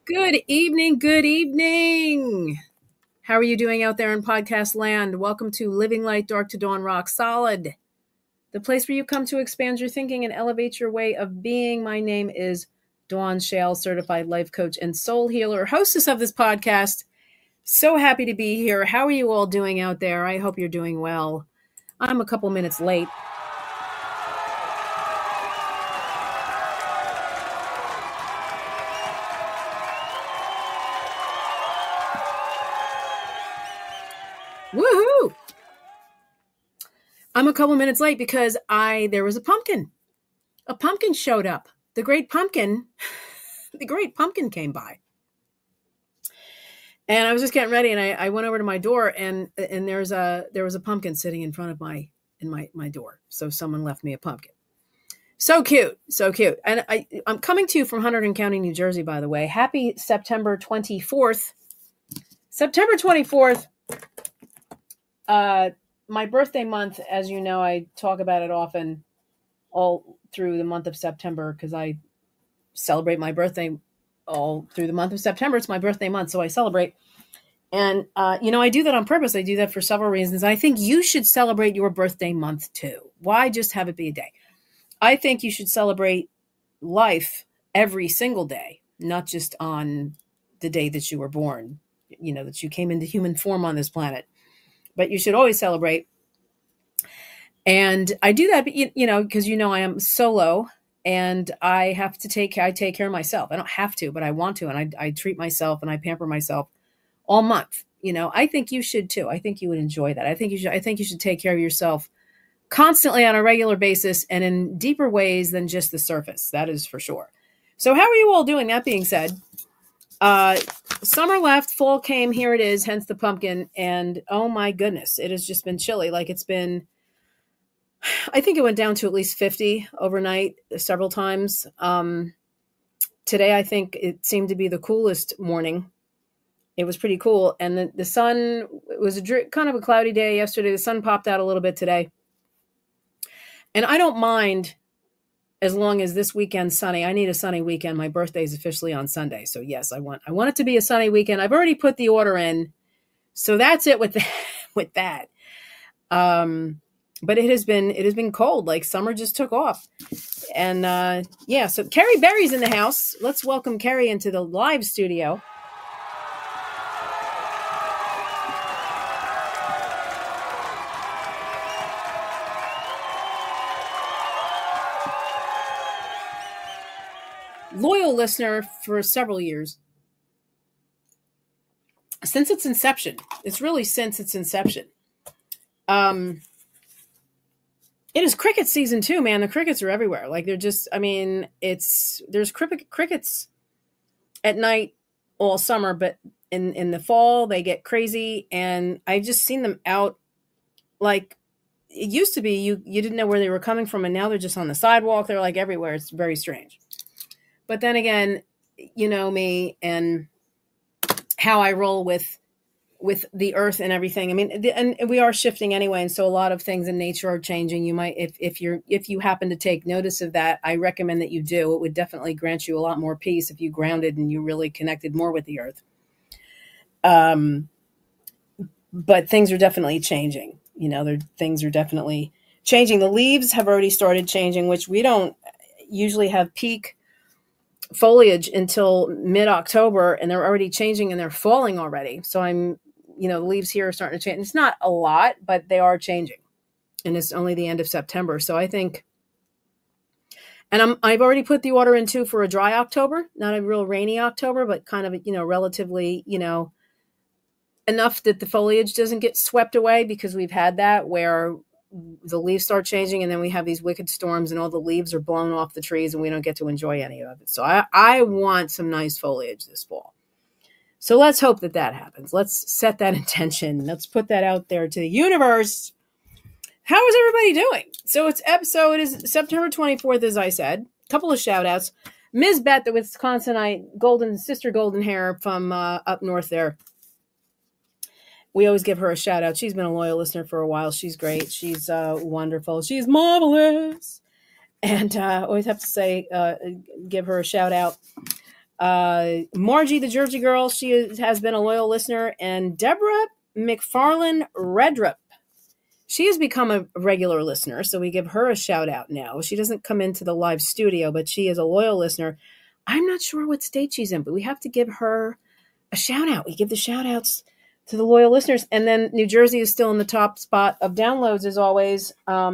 Good evening. Good evening. How are you doing out there in podcast land? Welcome to Living Light, Dark to Dawn, Rock Solid, the place where you come to expand your thinking and elevate your way of being. My name is Dawn Shale, certified life coach and soul healer, hostess of this podcast. So happy to be here. How are you all doing out there? I hope you're doing well. I'm a couple minutes late. Woohoo! I'm a couple minutes late because there was a pumpkin. A pumpkin showed up. The great pumpkin came by. And I was just getting ready, and I went over to my door, and there was a pumpkin sitting in front of my door. So someone left me a pumpkin. So cute, so cute. And I'm coming to you from Hunterdon County, New Jersey, by the way. Happy September 24th. September 24th. My birthday month, as you know, I talk about it often all through the month of September because I celebrate my birthday all through the month of September. It's my birthday month, so I celebrate. And, I do that on purpose. I do that for several reasons. I think you should celebrate your birthday month too. Why just have it be a day? I think you should celebrate life every single day, not just on the day that you were born, that you came into human form on this planet. But you should always celebrate. And I do that, because, I am solo and I take care of myself. I don't have to, but I want to. And I treat myself and I pamper myself all month. I think you should too. I think you would enjoy that. I think you should take care of yourself constantly on a regular basis and in deeper ways than just the surface. That is for sure. So how are you all doing? That being said, summer left, fall came, here it is, hence the pumpkin. And oh my goodness, it has just been chilly. Like I think it went down to at least 50 overnight several times. Today, I think it seemed to be the coolest morning. It was pretty cool. And the sun, it was kind of a cloudy day yesterday. The sun popped out a little bit today. And I don't mind as long as this weekend's sunny. I need a sunny weekend. My birthday is officially on Sunday. So yes, I want it to be a sunny weekend. I've already put the order in. So that's it with that. But it has been cold. Like summer just took off. And so Carrie Berry's in the house. Let's welcome Carrie into the live studio. Loyal listener for several years. Since its inception. It's really since its inception. It is cricket season too, man. The crickets are everywhere. Like there's crickets at night all summer, but in the fall they get crazy, and I've just seen them out. Like it used to be, you didn't know where they were coming from, and now they're just on the sidewalk. They're like everywhere. It's very strange. But then again, you know me and how I roll with the earth and everything. I mean, and we are shifting anyway. And so a lot of things in nature are changing. You might, if you happen to take notice of that, I recommend that you do. It would definitely grant you a lot more peace if you grounded and you really connected more with the earth. But things are definitely changing. Things are definitely changing. The leaves have already started changing, which we don't usually have peak foliage until mid-October, and they're already changing and they're falling already. So the leaves here are starting to change. It's not a lot, but they are changing, and it's only the end of September. So I think, and I've already put the order in too for a dry October, not a real rainy October, but kind of, relatively, enough that the foliage doesn't get swept away, because we've had that where the leaves start changing and then we have these wicked storms and all the leaves are blown off the trees and we don't get to enjoy any of it. So I want some nice foliage this fall. So let's hope that happens. Let's set that intention. Let's put that out there to the universe. How is everybody doing? So it is September 24th, as I said. A couple of shout outs. Ms. Beth, the Wisconsinite golden hair from up north there. We always give her a shout out. She's been a loyal listener for a while. She's great. She's wonderful. She's marvelous. And always have to say, give her a shout out. Margie, the Jersey girl, has been a loyal listener. And Deborah McFarlane Redrup, she has become a regular listener, so we give her a shout out now. She doesn't come into the live studio, but she is a loyal listener. I'm not sure what state she's in, but we have to give her a shout out. We give the shout outs to the loyal listeners. And then New Jersey is still in the top spot of downloads as always.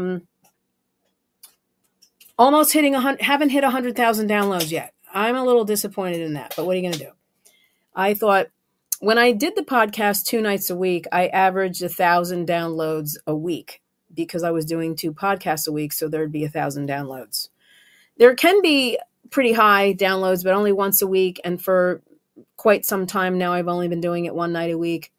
Almost haven't hit 100,000 downloads yet. I'm a little disappointed in that, but what are you going to do? I thought when I did the podcast 2 nights a week, I averaged 1,000 downloads a week because I was doing 2 podcasts a week. So there'd be 1,000 downloads. There can be pretty high downloads, but only once a week. And for quite some time now, I've only been doing it 1 night a week.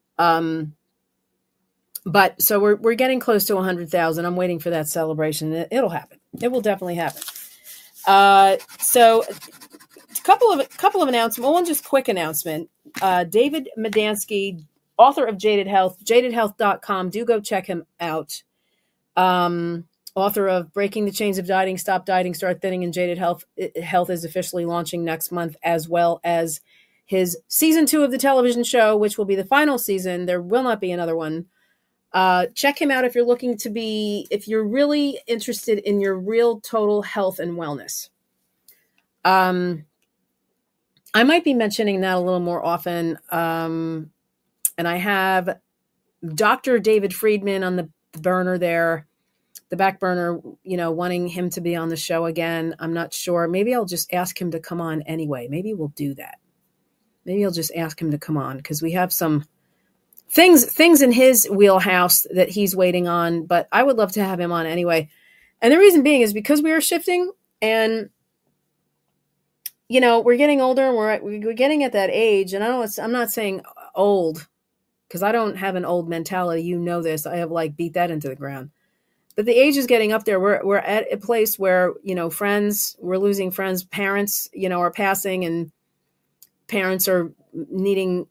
But so we're getting close to 100,000. I'm waiting for that celebration. It'll happen. It will definitely happen. So a couple of announcements. One just quick announcement. David Medansky, author of Jaded Health, jadedhealth.com. Do go check him out. Author of Breaking the Chains of Dieting, Stop Dieting, Start Thinning, and Jaded Health. Health is officially launching next month, as well as his season 2 of the television show, which will be the final season. There will not be another one. Check him out if you're really interested in your real total health and wellness. I might be mentioning that a little more often. And I have Dr. David Friedman on the burner there, the back burner, wanting him to be on the show again. I'm not sure. Maybe I'll just ask him to come on anyway. Maybe we'll do that. Maybe I'll just ask him to come on because we have some things in his wheelhouse that he's waiting on, but I would love to have him on anyway. And the reason being is because we are shifting and, we're getting older and we're getting at that age. And I'm not saying old because I don't have an old mentality. You know this. I have beat that into the ground. But the age is getting up there. We're at a place where, friends, we're losing friends, parents, are passing and parents are needing,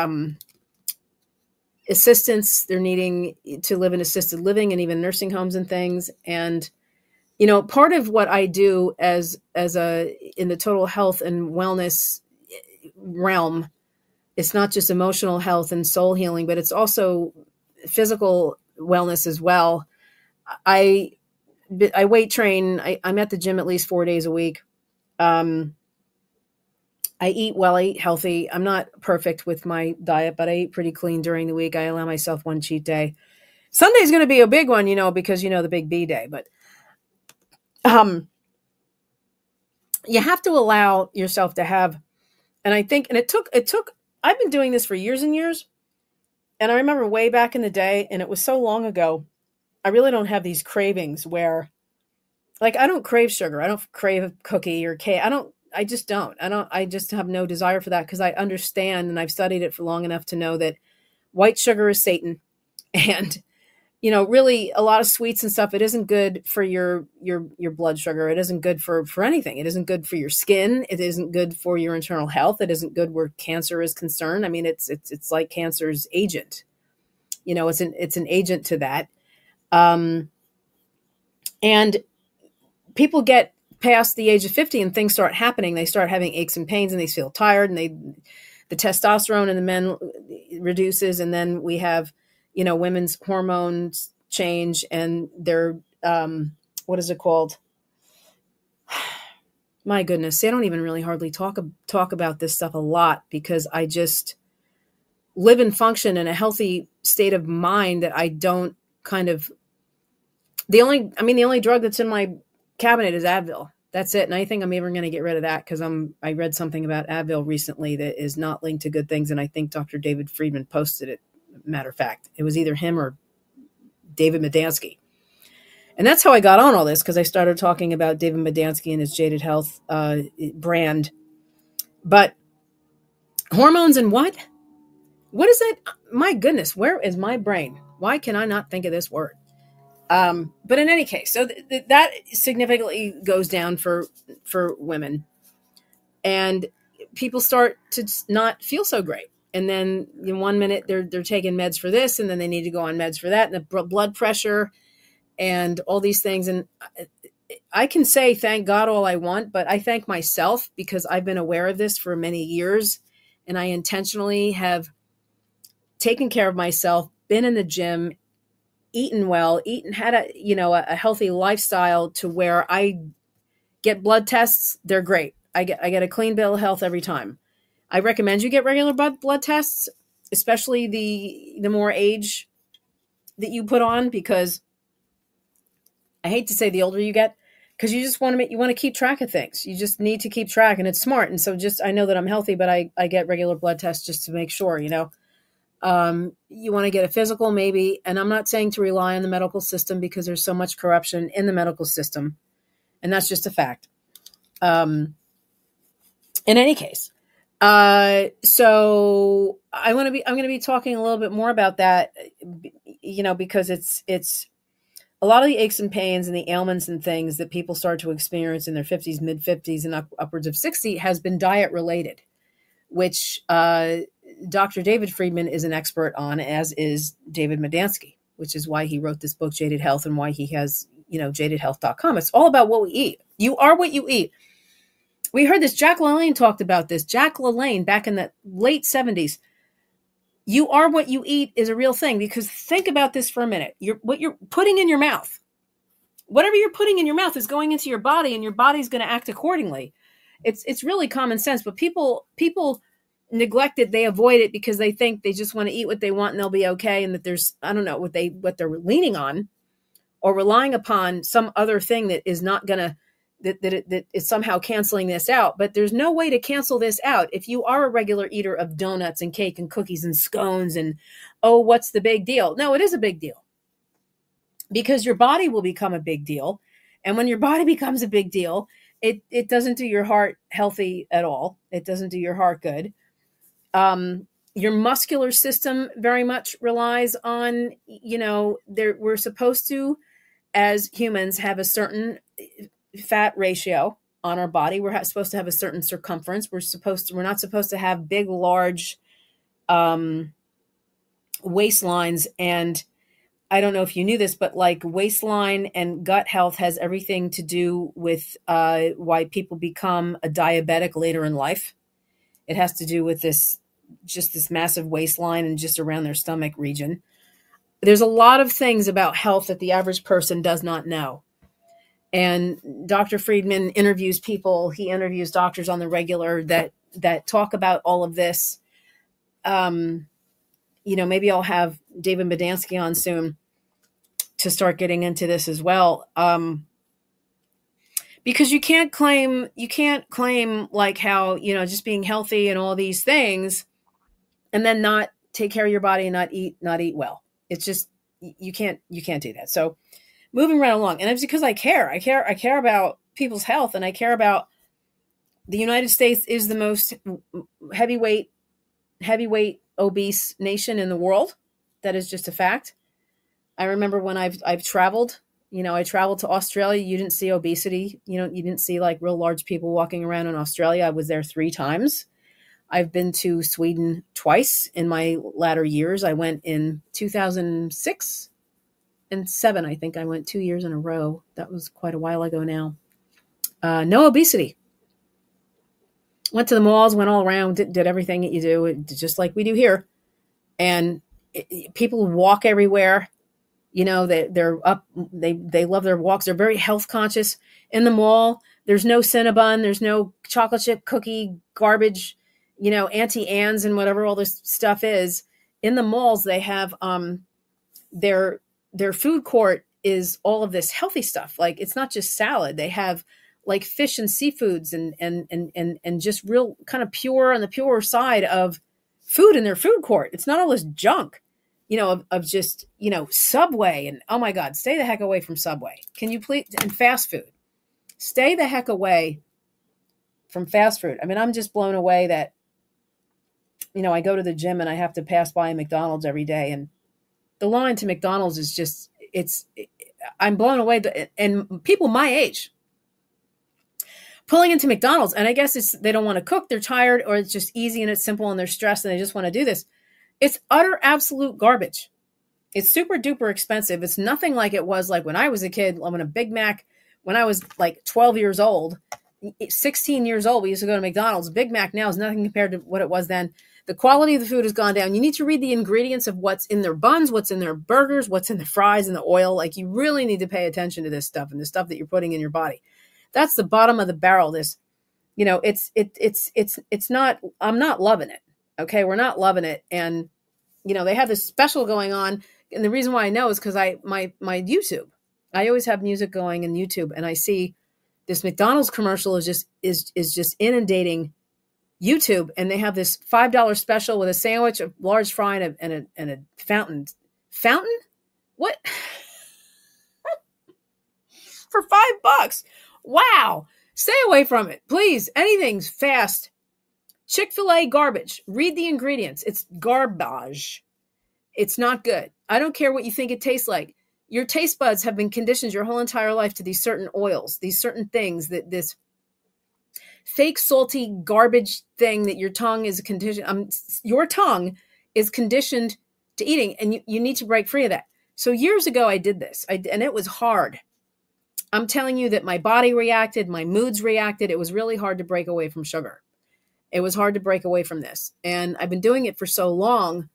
assistance. They're needing to live in assisted living and even nursing homes and things. And, part of what I do in the total health and wellness realm, it's not just emotional health and soul healing, but it's also physical wellness as well. I weight train. I'm at the gym at least 4 days a week. I eat well, I eat healthy. I'm not perfect with my diet, but I eat pretty clean during the week. I allow myself 1 cheat day. Sunday's going to be a big one, because the big B day, but you have to allow yourself to have, and I think, and it took, I've been doing this for years and years. And I remember way back in the day, and it was so long ago, I really don't have these cravings where I don't crave sugar. I don't crave a cookie or cake. I just don't. I just have no desire for that because I understand and I've studied it for long enough to know that white sugar is Satan. And, really a lot of sweets and stuff, it isn't good for your blood sugar. It isn't good for anything. It isn't good for your skin. It isn't good for your internal health. It isn't good where cancer is concerned. I mean, it's like cancer's agent. It's an agent to that. And people get past the age of 50 and things start happening. They start having aches and pains and they feel tired and the testosterone in the men reduces. And then we have, women's hormones change and they're, what is it called? My goodness. See, I don't even really hardly talk about this stuff a lot because I just live and function in a healthy state of mind that I don't the only drug that's in my cabinet is Advil. That's it. And I think I'm even going to get rid of that because I read something about Advil recently that is not linked to good things. And I think Dr. David Friedman posted it. Matter of fact, it was either him or David Medansky. And that's how I got on all this because I started talking about David Medansky and his Jaded Health brand. But hormones and what? What is that? My goodness, where is my brain? Why can I not think of this word? But in any case, so that significantly goes down for women and people start to not feel so great. And then in 1 minute they're taking meds for this and then they need to go on meds for that and the blood pressure and all these things. And I can say thank God all I want, but I thank myself because I've been aware of this for many years, and I intentionally have taken care of myself, been in the gym, eaten well, had a healthy lifestyle to where I get blood tests. They're great. I get a clean bill of health every time. I recommend you get regular blood tests, especially the more age that you put on, because I hate to say the older you get, because you just want to keep track of things. You just need to keep track, and it's smart. And so I know that I'm healthy, but I get regular blood tests just to make sure, you want to get a physical maybe. And I'm not saying to rely on the medical system because there's so much corruption in the medical system. And that's just a fact. In any case, so I'm going to be talking a little bit more about that, because it's a lot of the aches and pains and the ailments and things that people start to experience in their 50s, mid 50s, and upwards of 60 has been diet related, which Dr. David Friedman is an expert on, as is David Medansky, which is why he wrote this book, Jaded Health, and why he has, jadedhealth.com. It's all about what we eat. You are what you eat. We heard this. Jack LaLanne talked about this. Jack LaLanne back in the late 70s. You are what you eat is a real thing, because think about this for a minute. What you're putting in your mouth, whatever you're putting in your mouth is going into your body, and your body's going to act accordingly. It's really common sense, but people neglect it. They avoid it because they think they just want to eat what they want and they'll be okay. And that there's, I don't know what they're leaning on or relying upon some other thing that is not going to, that is somehow canceling this out. But there's no way to cancel this out. If you are a regular eater of donuts and cake and cookies and scones and, oh, what's the big deal? No, it is a big deal, because your body will become a big deal. And when your body becomes a big deal, it doesn't do your heart healthy at all. It doesn't do your heart good. Your muscular system very much relies on, we're supposed to, as humans, have a certain fat ratio on our body. We're supposed to have a certain circumference. We're not supposed to have big, large waistlines. And I don't know if you knew this, but like waistline and gut health has everything to do with why people become a diabetic later in life. It has to do with this massive waistline and just around their stomach region. There's a lot of things about health that the average person does not know. And Dr. Friedman interviews people. He interviews doctors on the regular that talk about all of this. Maybe I'll have David Medansky on soon to start getting into this as well. Because you can't claim like how, just being healthy and all these things and then not take care of your body and not eat well. It's just, you can't do that. So moving right along. And it's because I care about people's health, and I care about the United States is the most heavyweight obese nation in the world. That is just a fact. I remember when I've traveled, I traveled to Australia. You didn't see obesity. You didn't see like real large people walking around in Australia. I was there 3 times. I've been to Sweden twice in my latter years. I went in 2006 and 7. I think I went 2 years in a row. That was quite a while ago now. No obesity. Went to the malls, went all around, did everything that you do, just like we do here. And people walk everywhere. They're up. They love their walks. They're very health conscious. In the mall, there's no Cinnabon. There's no chocolate chip cookie garbage, Auntie Anne's and whatever all this stuff is. In the malls, they have their food court is all of this healthy stuff. Like, it's not just salad. They have like fish and seafoods and just real kind of pure on the pure side of food in their food court. It's not all this junk, of just, Subway and, oh my God, stay the heck away from Subway. Can you please? And fast food. Stay the heck away from fast food. I mean, I'm just blown away that, I go to the gym and I have to pass by a McDonald's every day, and the line to McDonald's is just, I'm blown away. And people my age pulling into McDonald's, and I guess they don't want to cook, they're tired, or it's just easy and it's simple and they're stressed and they just want to do this. It's utter absolute garbage. It's super duper expensive. It's nothing like it was like when I was a kid, when a Big Mac when I was like 12 years old, 16 years old, we used to go to McDonald's. Big Mac now is nothing compared to what it was then. The quality of the food has gone down. You need to read the ingredients of what's in their buns, what's in their burgers, what's in the fries and the oil. Like, you really need to pay attention to this stuff and the stuff that you're putting in your body. That's the bottom of the barrel. This, it's not, I'm not loving it. Okay. We're not loving it. And, they have this special going on. And the reason why I know is because my YouTube, I always have music going in YouTube, and I see this McDonald's commercial is just inundating YouTube, and they have this $5 special with a sandwich, a large fry, and a fountain. Fountain? What? For $5? Wow. Stay away from it, please. Anything's fast. Chick-fil-A garbage. Read the ingredients. It's garbage. It's not good. I don't care what you think it tastes like. Your taste buds have been conditioned your whole entire life to these certain oils, these certain things, that this fake salty garbage thing that your tongue is conditioned. Your tongue is conditioned to eating, and you need to break free of that. So years ago, I did this, and it was hard. I'm telling you that my body reacted, my moods reacted. It was really hard to break away from sugar. It was hard to break away from this, and I've been doing it for so long.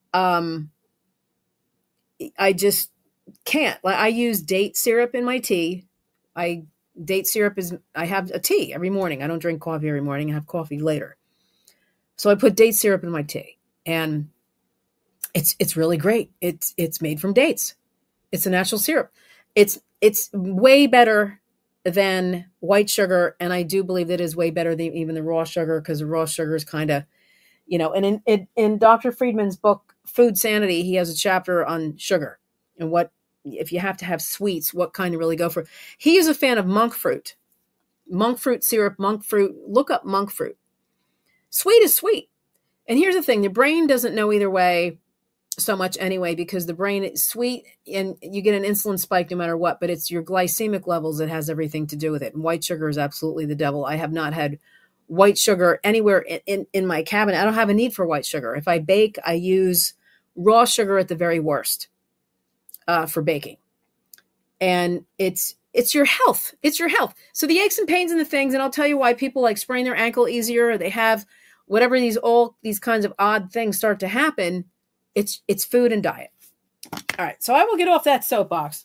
I just can't. Like, I use date syrup in my tea. I have a tea every morning. I don't drink coffee every morning. I have coffee later. So I put date syrup in my tea, and it's really great. It's made from dates. It's a natural syrup. It's way better than white sugar, and I do believe that it is way better than even the raw sugar, because the raw sugar is kind of, and in Dr. Friedman's book, Food Sanity, he has a chapter on sugar and what, if you have to have sweets, what kind to really go for. He is a fan of monk fruit syrup, monk fruit. Look up monk fruit. Sweet is sweet. And here's the thing. The brain doesn't know either way so much anyway, because the brain is sweet and you get an insulin spike no matter what, but it's your glycemic levels that has everything to do with it. And white sugar is absolutely the devil. I have not had white sugar anywhere in my cabinet. I don't have a need for white sugar. If I bake, I use raw sugar at the very worst for baking. And it's your health. It's your health. So the aches and pains and the things, and I'll tell you why people like sprain their ankle easier, or they have whatever all these kinds of odd things start to happen. It's food and diet. All right. So I will get off that soapbox.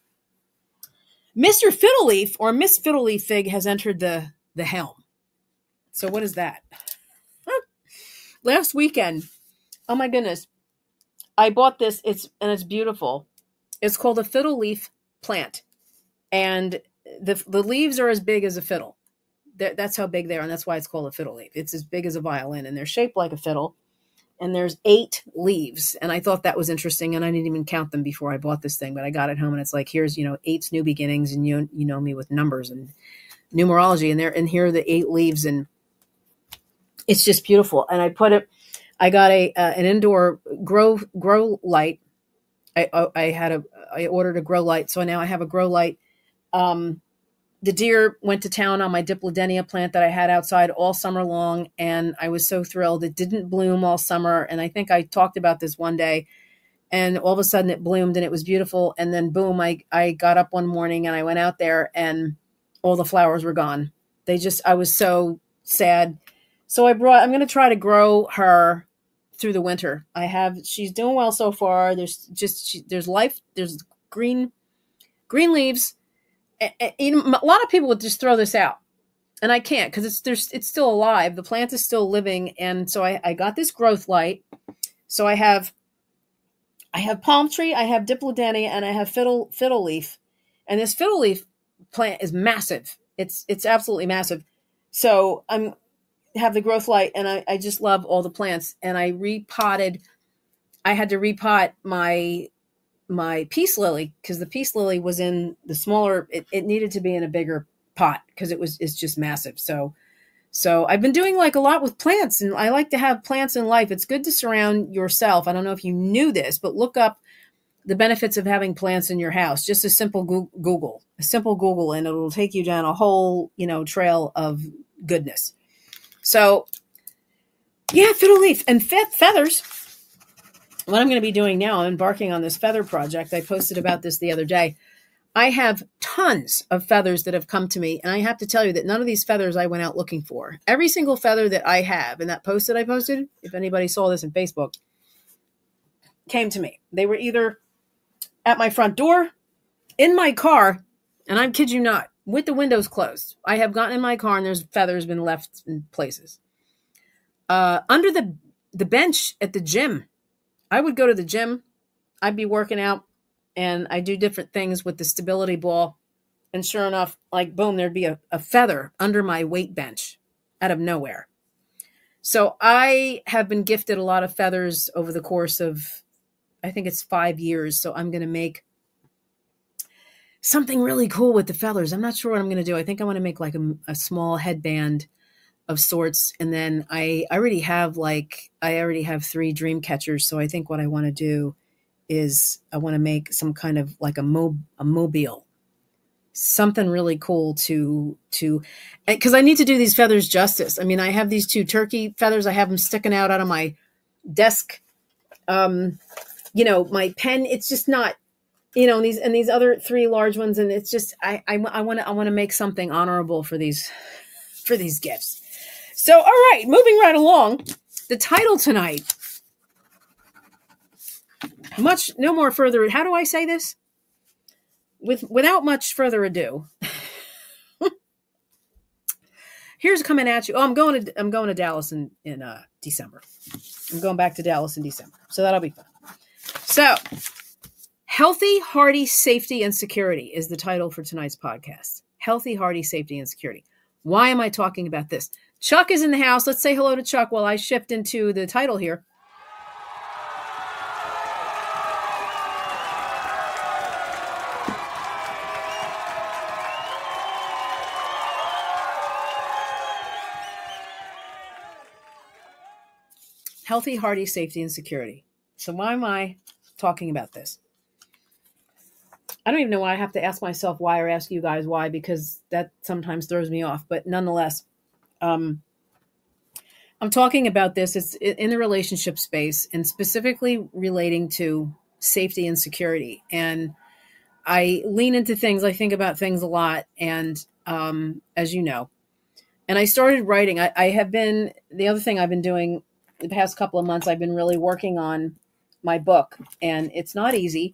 Mr. Fiddleleaf, or Miss Fiddleleaf Fig, has entered the helm. So what is that? Last weekend, oh my goodness, I bought this. It's beautiful. It's called a fiddle leaf plant, and the leaves are as big as a fiddle. That's how big they are, and that's why it's called a fiddle leaf. It's as big as a violin, and they're shaped like a fiddle. And there's 8 leaves, and I thought that was interesting, and I didn't even count them before I bought this thing. But I got it home, and it's like, here's 8's new beginnings, and you know me with numbers and numerology, and here are the 8 leaves, and it's just beautiful. And I got an indoor grow light. I ordered a grow light, so now I have a grow light. The deer went to town on my Diplodenia plant that I had outside all summer long, and I was so thrilled. It didn't bloom all summer, and I think I talked about this one day, and all of a sudden it bloomed, and it was beautiful, and then boom, I got up one morning, and I went out there, and all the flowers were gone. I was so sad. So I'm going to try to grow her through the winter. She's doing well so far. There's life. There's green leaves. A lot of people would just throw this out, and I can't, because it's still alive. The plant is still living, and so I got this growth light. So I have palm tree, I have Diplodenia, and I have fiddle leaf, and this fiddle leaf plant is massive. It's absolutely massive. So I have the growth light, and I just love all the plants. And I had to repot my peace lily, because the peace lily was in the smaller, it needed to be in a bigger pot, because it's just massive. So I've been doing like a lot with plants, and I like to have plants in life. It's good to surround yourself. I don't know if you knew this, but look up the benefits of having plants in your house. Just a simple Google, and it'll take you down a whole, trail of goodness. So yeah, fiddle leaf and feathers. What I'm going to be doing now, I'm embarking on this feather project. I posted about this the other day. I have tons of feathers that have come to me, and I have to tell you that none of these feathers I went out looking for. Every single feather that I have in that post that I posted, if anybody saw this in Facebook, came to me. They were either at my front door, in my car, and I kid you not, with the windows closed. I have gotten in my car and there's feathers been left in places. Under the bench at the gym. I would go to the gym. I'd be working out and I do different things with the stability ball. And sure enough, like boom, there'd be a feather under my weight bench out of nowhere. So I have been gifted a lot of feathers over the course of, I think it's 5 years. So I'm going to make something really cool with the feathers. I'm not sure what I'm going to do. I think I want to make like a small headband of sorts. And then I already have 3 dream catchers. So I think what I want to do is I want to make some kind of like a mobile, something really cool to, because I need to do these feathers justice. I mean, I have these 2 turkey feathers. I have them sticking out of my desk. My pen, it's just not, and these other 3 large ones. And it's just, I want to make something honorable for these gifts. So, all right, moving right along, the title tonight, no more further. How do I say this? Without much further ado, here's coming at you. Oh, I'm going to Dallas in December. I'm going back to Dallas in December. So that'll be fun. So, Healthy, Hearty, Safety, and Security is the title for tonight's podcast. Healthy, Hearty, Safety, and Security. Why am I talking about this? Chuck is in the house. Let's say hello to Chuck while I shift into the title here. Healthy, Hearty, Safety, and Security. So why am I talking about this? I don't even know why I have to ask myself why or ask you guys why, because that sometimes throws me off. But nonetheless, I'm talking about this. It's in the relationship space and specifically relating to safety and security. And I lean into things. I think about things a lot. And as you know, and I started writing. The other thing I've been doing the past couple of months, I've been really working on my book, and it's not easy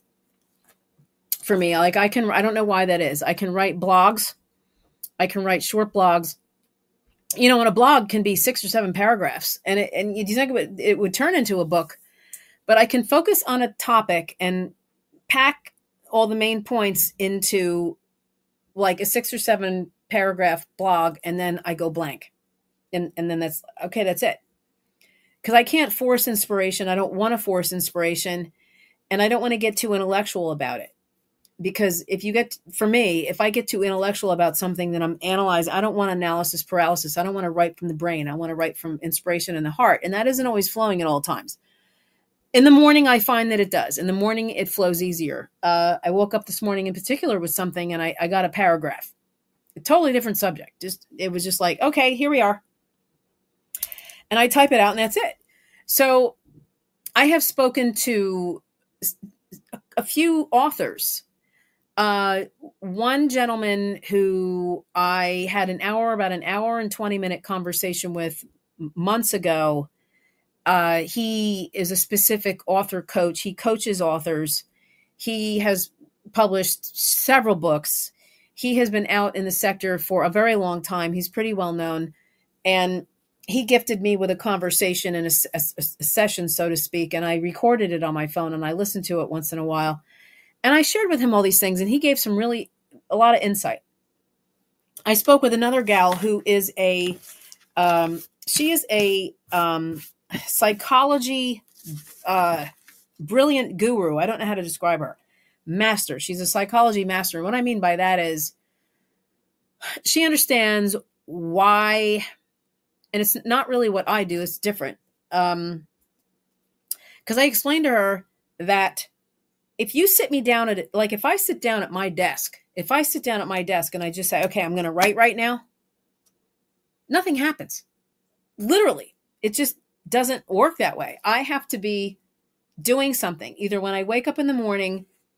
for me. Like I don't know why that is. I can write blogs. I can write short blogs. And a blog can be 6 or 7 paragraphs, and you think about it, it would turn into a book. But I can focus on a topic and pack all the main points into like a 6 or 7 paragraph blog, and then I go blank, and then that's it. Because I can't force inspiration. I don't want to force inspiration, and I don't want to get too intellectual about it. Because if I get too intellectual about something, then I'm analyzing. I don't want analysis paralysis. I don't want to write from the brain. I want to write from inspiration in the heart. And that isn't always flowing at all times. In the morning, I find that it does. In the morning, it flows easier. I woke up this morning in particular with something, and I got a paragraph. A totally different subject. It was just like, okay, here we are. And I type it out, and that's it. So I have spoken to a few authors. One gentleman who I had about an hour and 20-minute conversation with months ago. He is a specific author coach. He coaches authors. He has published several books. He has been out in the sector for a very long time. He's pretty well known. And he gifted me with a conversation and a session, so to speak. And I recorded it on my phone and I listened to it once in a while. And I shared with him all these things, and he gave a lot of insight. I spoke with another gal who is she is a psychology brilliant guru. I don't know how to describe her. Master. She's a psychology master. And what I mean by that is she understands why, and it's not really what I do. It's different. Because I explained to her that if you sit me down if I sit down at my desk, and I just say, okay, I'm going to write right now, nothing happens. Literally, it just doesn't work that way. I have to be doing something. Either when I wake up in the morning,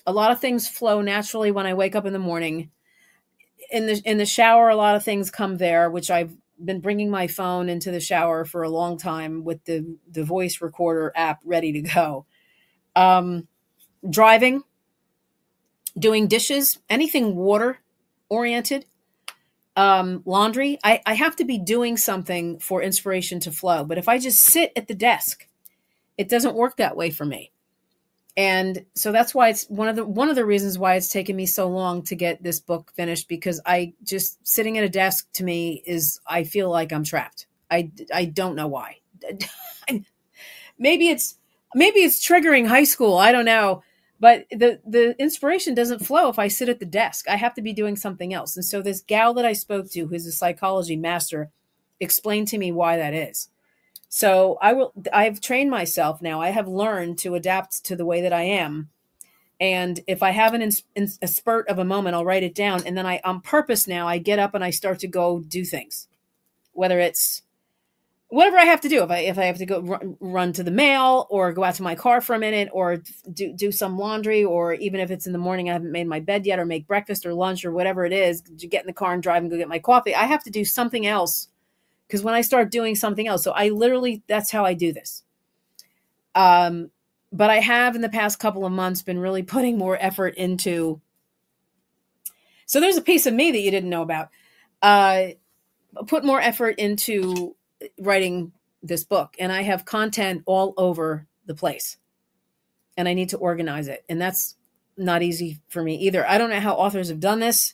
A lot of things flow naturally when I wake up in the morning. In the shower, a lot of things come there, which I've been bringing my phone into the shower for a long time with the voice recorder app ready to go. Driving, doing dishes, anything water oriented, laundry. I have to be doing something for inspiration to flow. But if I just sit at the desk, it doesn't work that way for me. And so that's why it's one of the reasons why it's taken me so long to get this book finished, because I just sitting at a desk to me I feel like I'm trapped. I don't know why. maybe it's triggering high school. I don't know. But the inspiration doesn't flow if I sit at the desk. I have to be doing something else. And so this gal that I spoke to, who's a psychology master, explained to me why that is. So I've trained myself now. I have learned to adapt to the way that I am. And if I have a spurt of a moment, I'll write it down. And then on purpose now, I get up and I start to go do things, whether it's whatever I have to do. If I have to go run to the mail or go out to my car for a minute or do some laundry, or even if it's in the morning, I haven't made my bed yet, or make breakfast or lunch or whatever it is, get in the car and drive and go get my coffee. I have to do something else. Because when I start doing something else, so that's how I do this. But I have in the past couple of months been really putting more effort into. So there's a piece of me that you didn't know about. Put more effort into writing this book, and I have content all over the place, and I need to organize it, and that's not easy for me either. I don't know how authors have done this.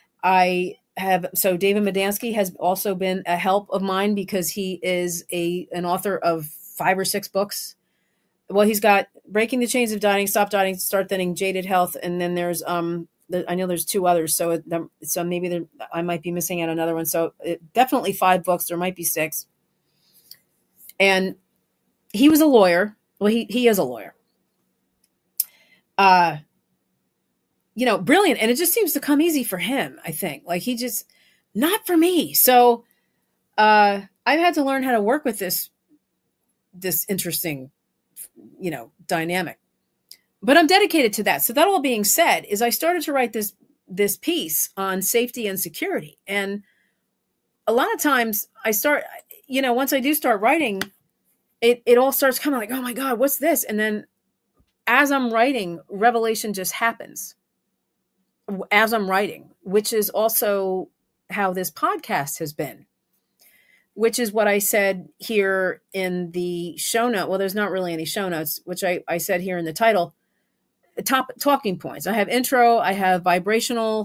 So David Medansky has also been a help of mine, because he is an author of 5 or 6 books. Well, he's got Breaking the Chains of Dieting, Stop Dieting, Start Thinning, Jaded Health, and then there's I know there's 2 others, so maybe I might be missing out another one. So definitely 5 books. There might be 6. And he was a lawyer. Well, he is a lawyer. Brilliant. And it just seems to come easy for him, I think. Like not for me. So I've had to learn how to work with this interesting, dynamic. But I'm dedicated to that. So that all being said, is I started to write this piece on safety and security. And a lot of times I start, once I do start writing, it all starts coming like, oh my God, what's this? And then as I'm writing, revelation just happens as I'm writing, which is also how this podcast has been, which is what I said here in the show note. Well, there's not really any show notes, which I said here in the title, talking points. I have intro, I have vibrational,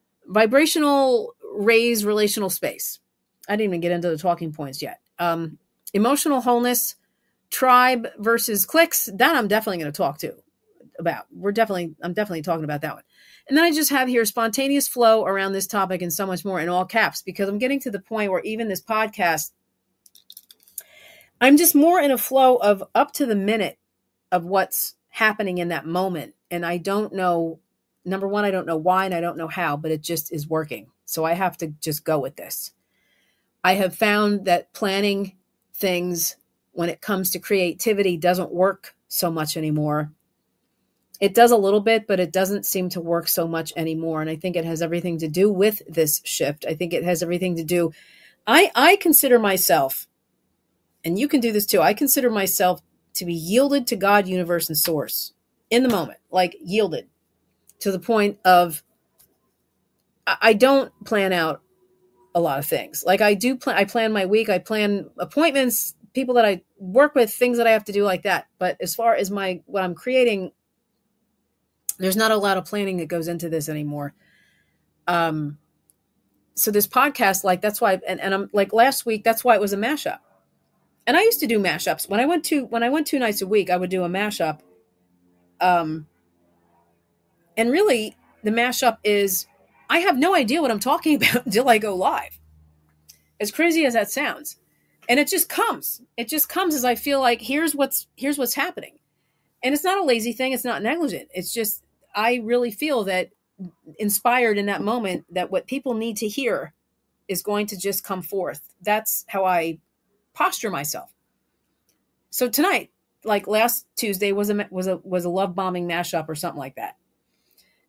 raise relational space. I didn't even get into the talking points yet. Emotional wholeness, tribe versus cliques. That I'm definitely going to talk about. I'm definitely talking about that one. And then I just have here spontaneous flow around this topic and so much more in all caps, because I'm getting to the point where even this podcast, I'm just more in a flow of up to the minute of what's happening in that moment. And I don't know, number one, I don't know why, and I don't know how, but it just is working. So I have to just go with this. I have found that planning things when it comes to creativity doesn't work so much anymore. It does a little bit, but it doesn't seem to work so much anymore. And I think it has everything to do with this shift. I think it has everything to do. I consider myself, and you can do this too, I consider myself to be yielded to God, universe, and source in the moment, like yielded to the point of I don't plan out a lot of things. Like I plan my week, I plan appointments, people that I work with, things that I have to do like that. But as far as what I'm creating, there's not a lot of planning that goes into this anymore. So this podcast, like, that's why, and I'm like last week, that's why it was a mashup. And I used to do mashups. When I went 2 nights a week, I would do a mashup. And really the mashup is, I have no idea what I'm talking about until I go live. As crazy as that sounds. And it just comes as I feel like here's what's happening. And it's not a lazy thing. It's not negligent. It's just, I really feel that inspired in that moment that what people need to hear is going to just come forth. That's how I posture myself. So tonight, like last Tuesday was a love bombing mashup or something like that.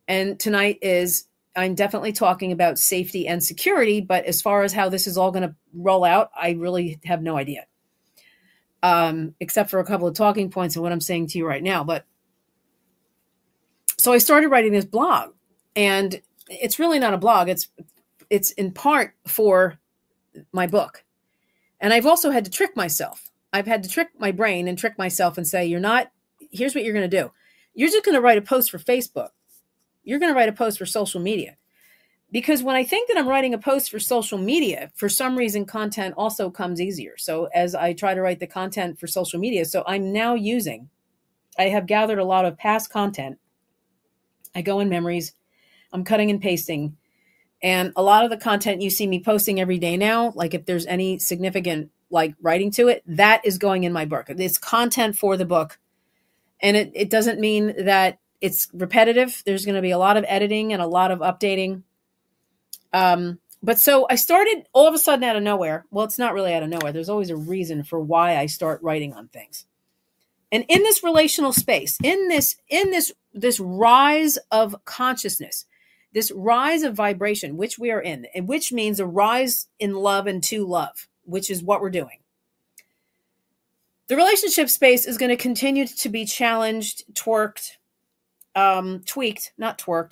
And tonight I'm definitely talking about safety and security, but as far as how this is all going to roll out, I really have no idea. Except for a couple of talking points of what I'm saying to you right now. But so I started writing this blog, and it's really not a blog. It's in part for my book. And I've also had to trick myself. I've had to trick my brain and trick myself and say, here's what you're going to do. You're just going to write a post for Facebook. You're going to write a post for social media. Because when I think that I'm writing a post for social media, for some reason, content also comes easier. So as I try to write the content for social media, so I have gathered a lot of past content. I go in memories, I'm cutting and pasting. And a lot of the content you see me posting every day now, like if there's any significant like writing to it, that is going in my book. It's content for the book. And it doesn't mean that it's repetitive. There's going to be a lot of editing and a lot of updating. But so I started all of a sudden out of nowhere. Well, it's not really out of nowhere. There's always a reason for why I start writing on things. And in this relational space, in this rise of consciousness, this rise of vibration, which we are in, and which means a rise in love and to love, which is what we're doing. The relationship space is going to continue to be challenged, tweaked, not twerked.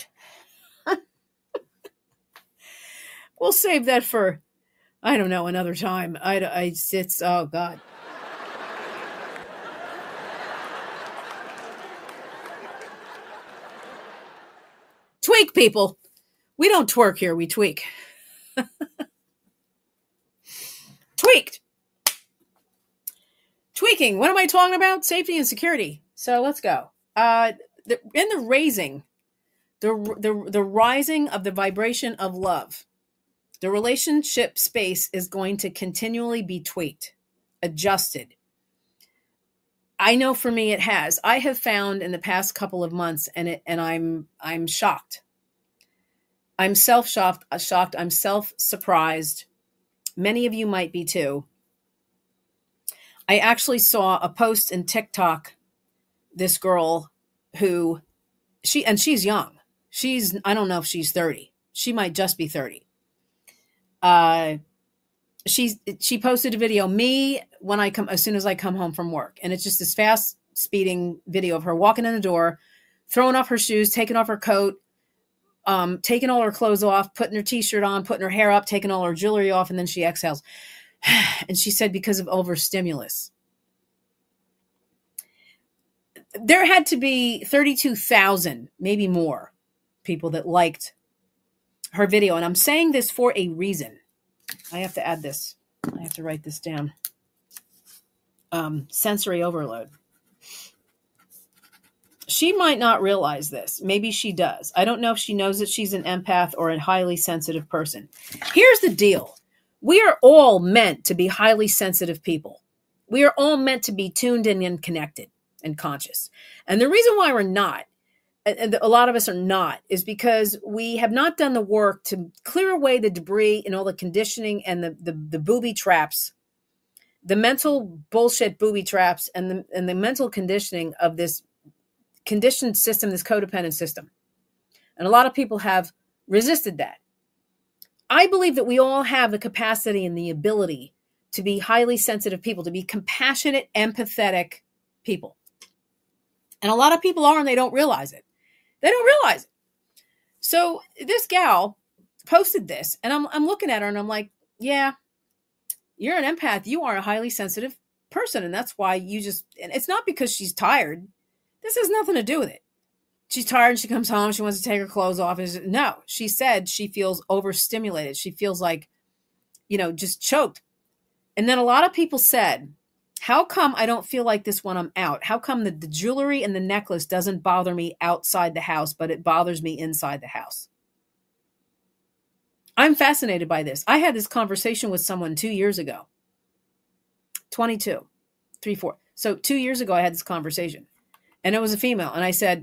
We'll save that for, I don't know, another time. It's, oh God. Tweak, people. We don't twerk here, we tweak. Tweaked. Tweaking. What am I talking about? Safety and security. So let's go. In the rising of the vibration of love, the relationship space is going to continually be tweaked, adjusted. I know for me it has. I have found in the past couple of months, and I'm shocked. I'm self-shocked. I'm self-surprised. Many of you might be too. I actually saw a post in TikTok. This girl who she's young. I don't know if she's 30. She might just be 30. She posted a video, me as soon as I come home from work. And it's just this fast speeding video of her walking in the door, throwing off her shoes, taking off her coat, taking all her clothes off, putting her t-shirt on, putting her hair up, taking all her jewelry off. And then she exhales. And she said, because of overstimulus. There had to be 32,000, maybe more, people that liked her video. And I'm saying this for a reason. I have to add this. I have to write this down. Sensory overload. She might not realize this. Maybe she does. I don't know if she knows that she's an empath or a highly sensitive person. Here's the deal. We are all meant to be highly sensitive people. We are all meant to be tuned in and connected and conscious. And the reason why we're not, and a lot of us are not, is because we have not done the work to clear away the debris and all the conditioning and the booby traps, the mental bullshit booby traps and the mental conditioning of this conditioned system, this codependent system. And a lot of people have resisted that. I believe that we all have the capacity and the ability to be highly sensitive people, to be compassionate, empathetic people. And a lot of people are, and they don't realize it. They don't realize it. So this gal posted this, and I'm looking at her, and I'm like, yeah, you're an empath. You are a highly sensitive person, and that's why and it's not because she's tired. This has nothing to do with it. She's tired and she comes home. She wants to take her clothes off. No, she said she feels overstimulated. She feels like, just choked. And then a lot of people said, how come I don't feel like this when I'm out? How come the jewelry and the necklace doesn't bother me outside the house, but it bothers me inside the house? I'm fascinated by this. I had this conversation with someone 2 years ago. 22, 3, 4. So 2 years ago, I had this conversation. And it was a female. And I said,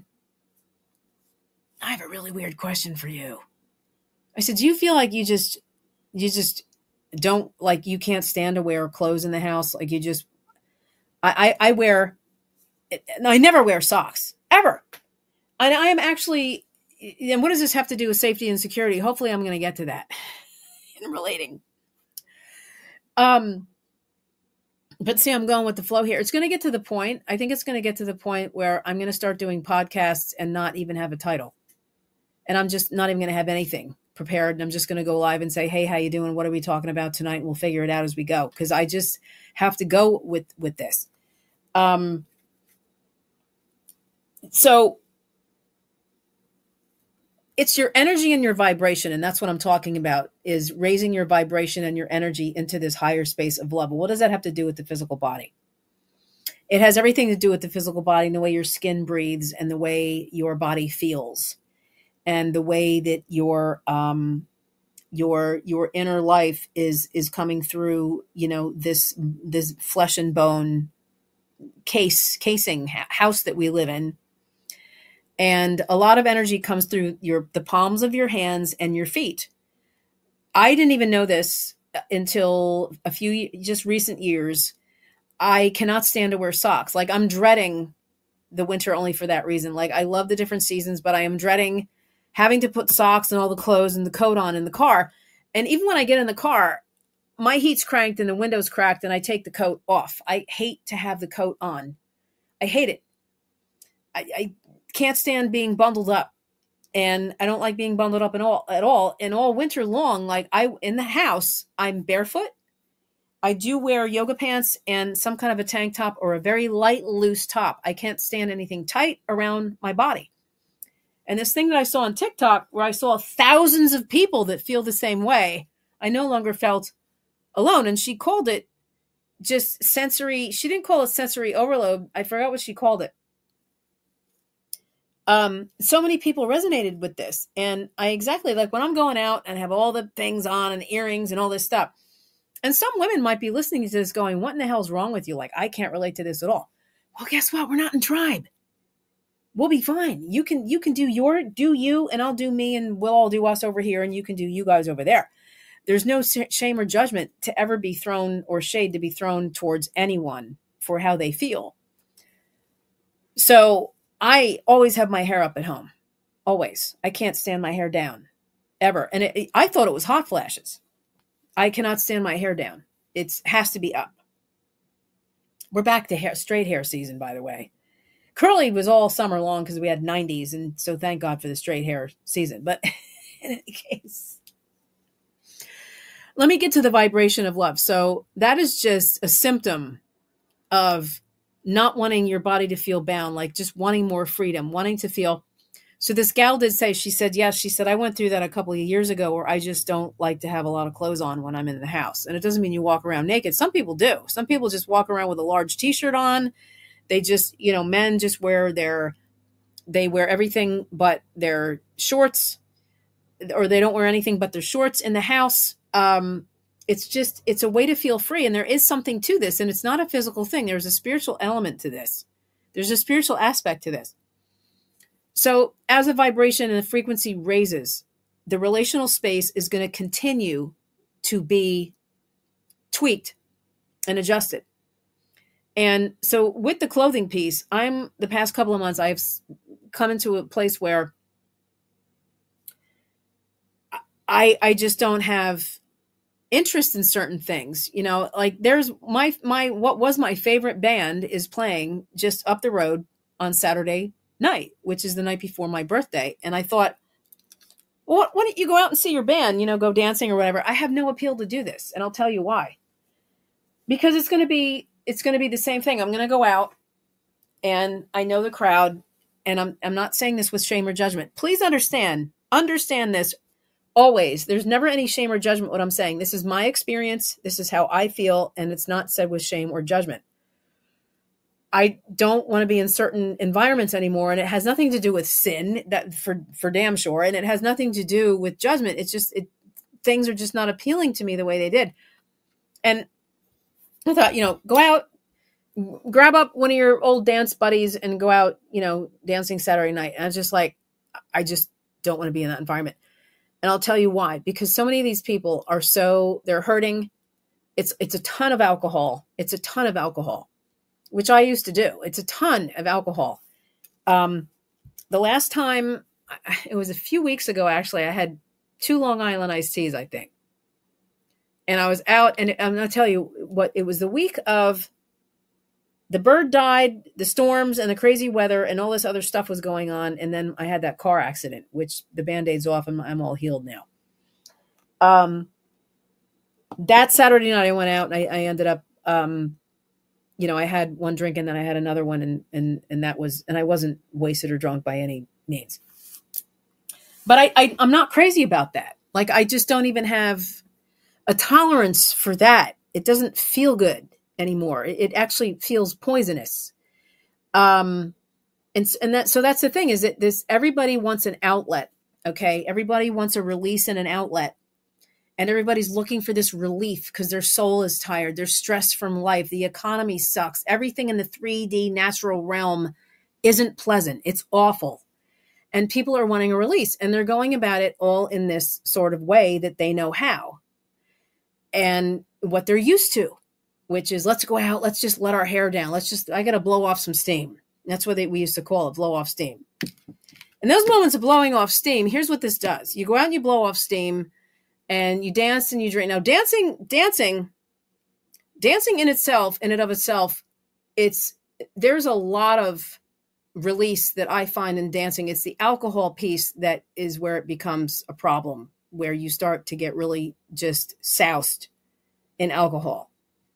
I have a really weird question for you. I said, do you feel like you just don't, like, you can't stand to wear clothes in the house? Like I never wear socks ever. And I am actually, and what does this have to do with safety and security? Hopefully I'm going to get to that in relating. But see, I'm going with the flow here. It's going to get to the point. I think it's going to get to the point where I'm going to start doing podcasts and not even have a title. And I'm just not even going to have anything prepared. And I'm just going to go live and say, hey, how you doing? What are we talking about tonight? And we'll figure it out as we go. Because I just have to go with this. So it's your energy and your vibration. And that's what I'm talking about, is raising your vibration and your energy into this higher space of love. What does that have to do with the physical body? It has everything to do with the physical body and the way your skin breathes and the way your body feels and the way that your inner life is coming through, this flesh and bone casing house that we live in. And a lot of energy comes through the palms of your hands and your feet. I didn't even know this until just recent years. I cannot stand to wear socks. Like, I'm dreading the winter only for that reason. Like, I love the different seasons, but I am dreading having to put socks and all the clothes and the coat on in the car. And even when I get in the car, my heat's cranked and the window's cracked and I take the coat off. I hate to have the coat on. I hate it. I can't stand being bundled up, and I don't like being bundled up at all. And all winter long, like, in the house, I'm barefoot. I do wear yoga pants and some kind of a tank top or a very light, loose top. I can't stand anything tight around my body. And this thing that I saw on TikTok, where I saw thousands of people that feel the same way, I no longer felt alone. And she called it just sensory. She didn't call it sensory overload. I forgot what she called it. So many people resonated with this. And I exactly, like, when I'm going out and have all the things on and the earrings and all this stuff. And some women might be listening to this going, what in the hell's wrong with you? Like, I can't relate to this at all. Well, guess what? We're not in tribe. We'll be fine. You can do you, and I'll do me, and we'll all do us over here, and you can do you guys over there. There's no shame or judgment to ever be thrown, or shade to be thrown towards anyone for how they feel. So I always have my hair up at home. Always. I can't stand my hair down. Ever. And I thought it was hot flashes. I cannot stand my hair down. It has to be up. We're back to straight hair season, by the way. Curly was all summer long because we had 90s. And so thank God for the straight hair season. But in any case, let me get to the vibration of love. So that is just a symptom of not wanting your body to feel bound, like just wanting more freedom, wanting to feel. So this gal did say, she said, yes, she said, I went through that a couple of years ago where I just don't like to have a lot of clothes on when I'm in the house. And it doesn't mean you walk around naked. Some people do. Some people just walk around with a large t-shirt on. They just, men just they wear everything but their shorts, or they don't wear anything but their shorts in the house. It's a way to feel free. And there is something to this, and it's not a physical thing. There's a spiritual element to this. There's a spiritual aspect to this. So as a vibration and the frequency raises, the relational space is going to continue to be tweaked and adjusted. And so with the clothing piece, the past couple of months, I've come into a place where I just don't have interest in certain things, like there's what was my favorite band is playing just up the road on Saturday night, which is the night before my birthday. And I thought, well, why don't you go out and see your band, go dancing or whatever. I have no appeal to do this. And I'll tell you why. Because it's going to be the same thing. I'm going to go out and I know the crowd, and I'm not saying this with shame or judgment. Please understand this. Always. There's never any shame or judgment what I'm saying. This is my experience. This is how I feel. And it's not said with shame or judgment. I don't want to be in certain environments anymore. And it has nothing to do with sin, that for damn sure. And it has nothing to do with judgment. It's just, things are just not appealing to me the way they did. And I thought, go out, grab up one of your old dance buddies and go out, dancing Saturday night. And I was just like, I just don't want to be in that environment. And I'll tell you why, because so many of these people they're hurting. It's a ton of alcohol. It's a ton of alcohol, which I used to do. It's a ton of alcohol. The last time it was a few weeks ago, actually. I had 2 Long Island iced teas, I think. And I was out, and I'm going to tell you what, it was the week of the bird died, the storms and the crazy weather and all this other stuff was going on. And then I had that car accident, which the Band-Aid's off and I'm all healed now. That Saturday night I went out and I ended up, I had one drink and then I had another one and that was, and I wasn't wasted or drunk by any means. But I'm not crazy about that. Like, I just don't even have a tolerance for that. It doesn't feel good anymore. It actually feels poisonous. So that's the thing, is that everybody wants an outlet. Okay. Everybody wants a release and an outlet, and everybody's looking for this relief because their soul is tired. They're stressed from life. The economy sucks. Everything in the 3D natural realm isn't pleasant. It's awful. And people are wanting a release, and they're going about it all in this sort of way that they know how and what they're used to, which is, let's go out. Let's just let our hair down. I got to blow off some steam. That's what we used to call it, blow off steam. And those moments of blowing off steam, here's what this does. You go out and you blow off steam and you dance and you drink. Now, dancing in itself, in and of itself, there's a lot of release that I find in dancing. It's the alcohol piece that is where it becomes a problem, where you start to get really just soused in alcohol.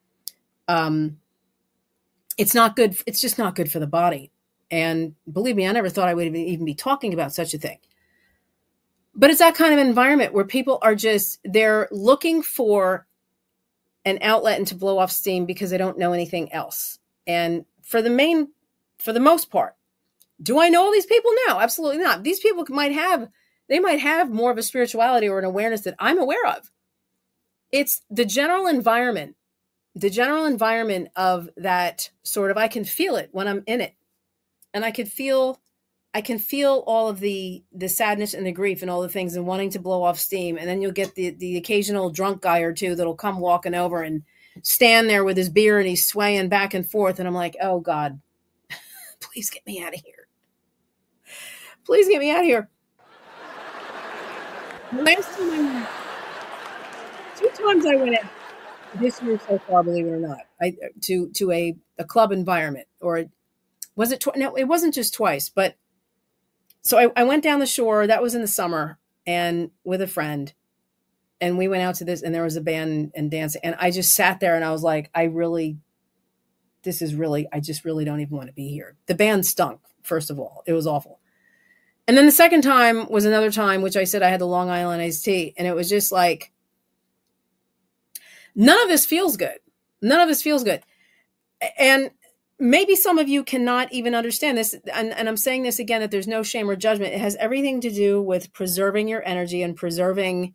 It's not good. It's just not good for the body. And believe me, I never thought I would even be talking about such a thing. But it's that kind of environment where people are they're looking for an outlet and to blow off steam because they don't know anything else. And for the most part, do I know all these people? No, absolutely not. These people might have more of a spirituality or an awareness that I'm aware of. It's the general environment of that sort of, I can feel it when I'm in it. And I can feel all of the sadness and the grief and all the things and wanting to blow off steam. And then you'll get the occasional drunk guy or two that'll come walking over and stand there with his beer and he's swaying back and forth. And I'm like, oh God, please get me out of here. Please get me out of here. Last time I went, 2 times I went out this year so far, believe it or not, to a club environment. Or was it? No, it wasn't just twice, but so I went down the shore. That was in the summer, and with a friend, and we went out to this, and there was a band and dancing, and I just sat there and I was like, I just really don't even want to be here. The band stunk, first of all. It was awful. And then the second time was another time, which I said I had the Long Island iced tea, and it was just like, none of this feels good. None of this feels good. And maybe some of you cannot even understand this. And I'm saying this again, that there's no shame or judgment. It has everything to do with preserving your energy and preserving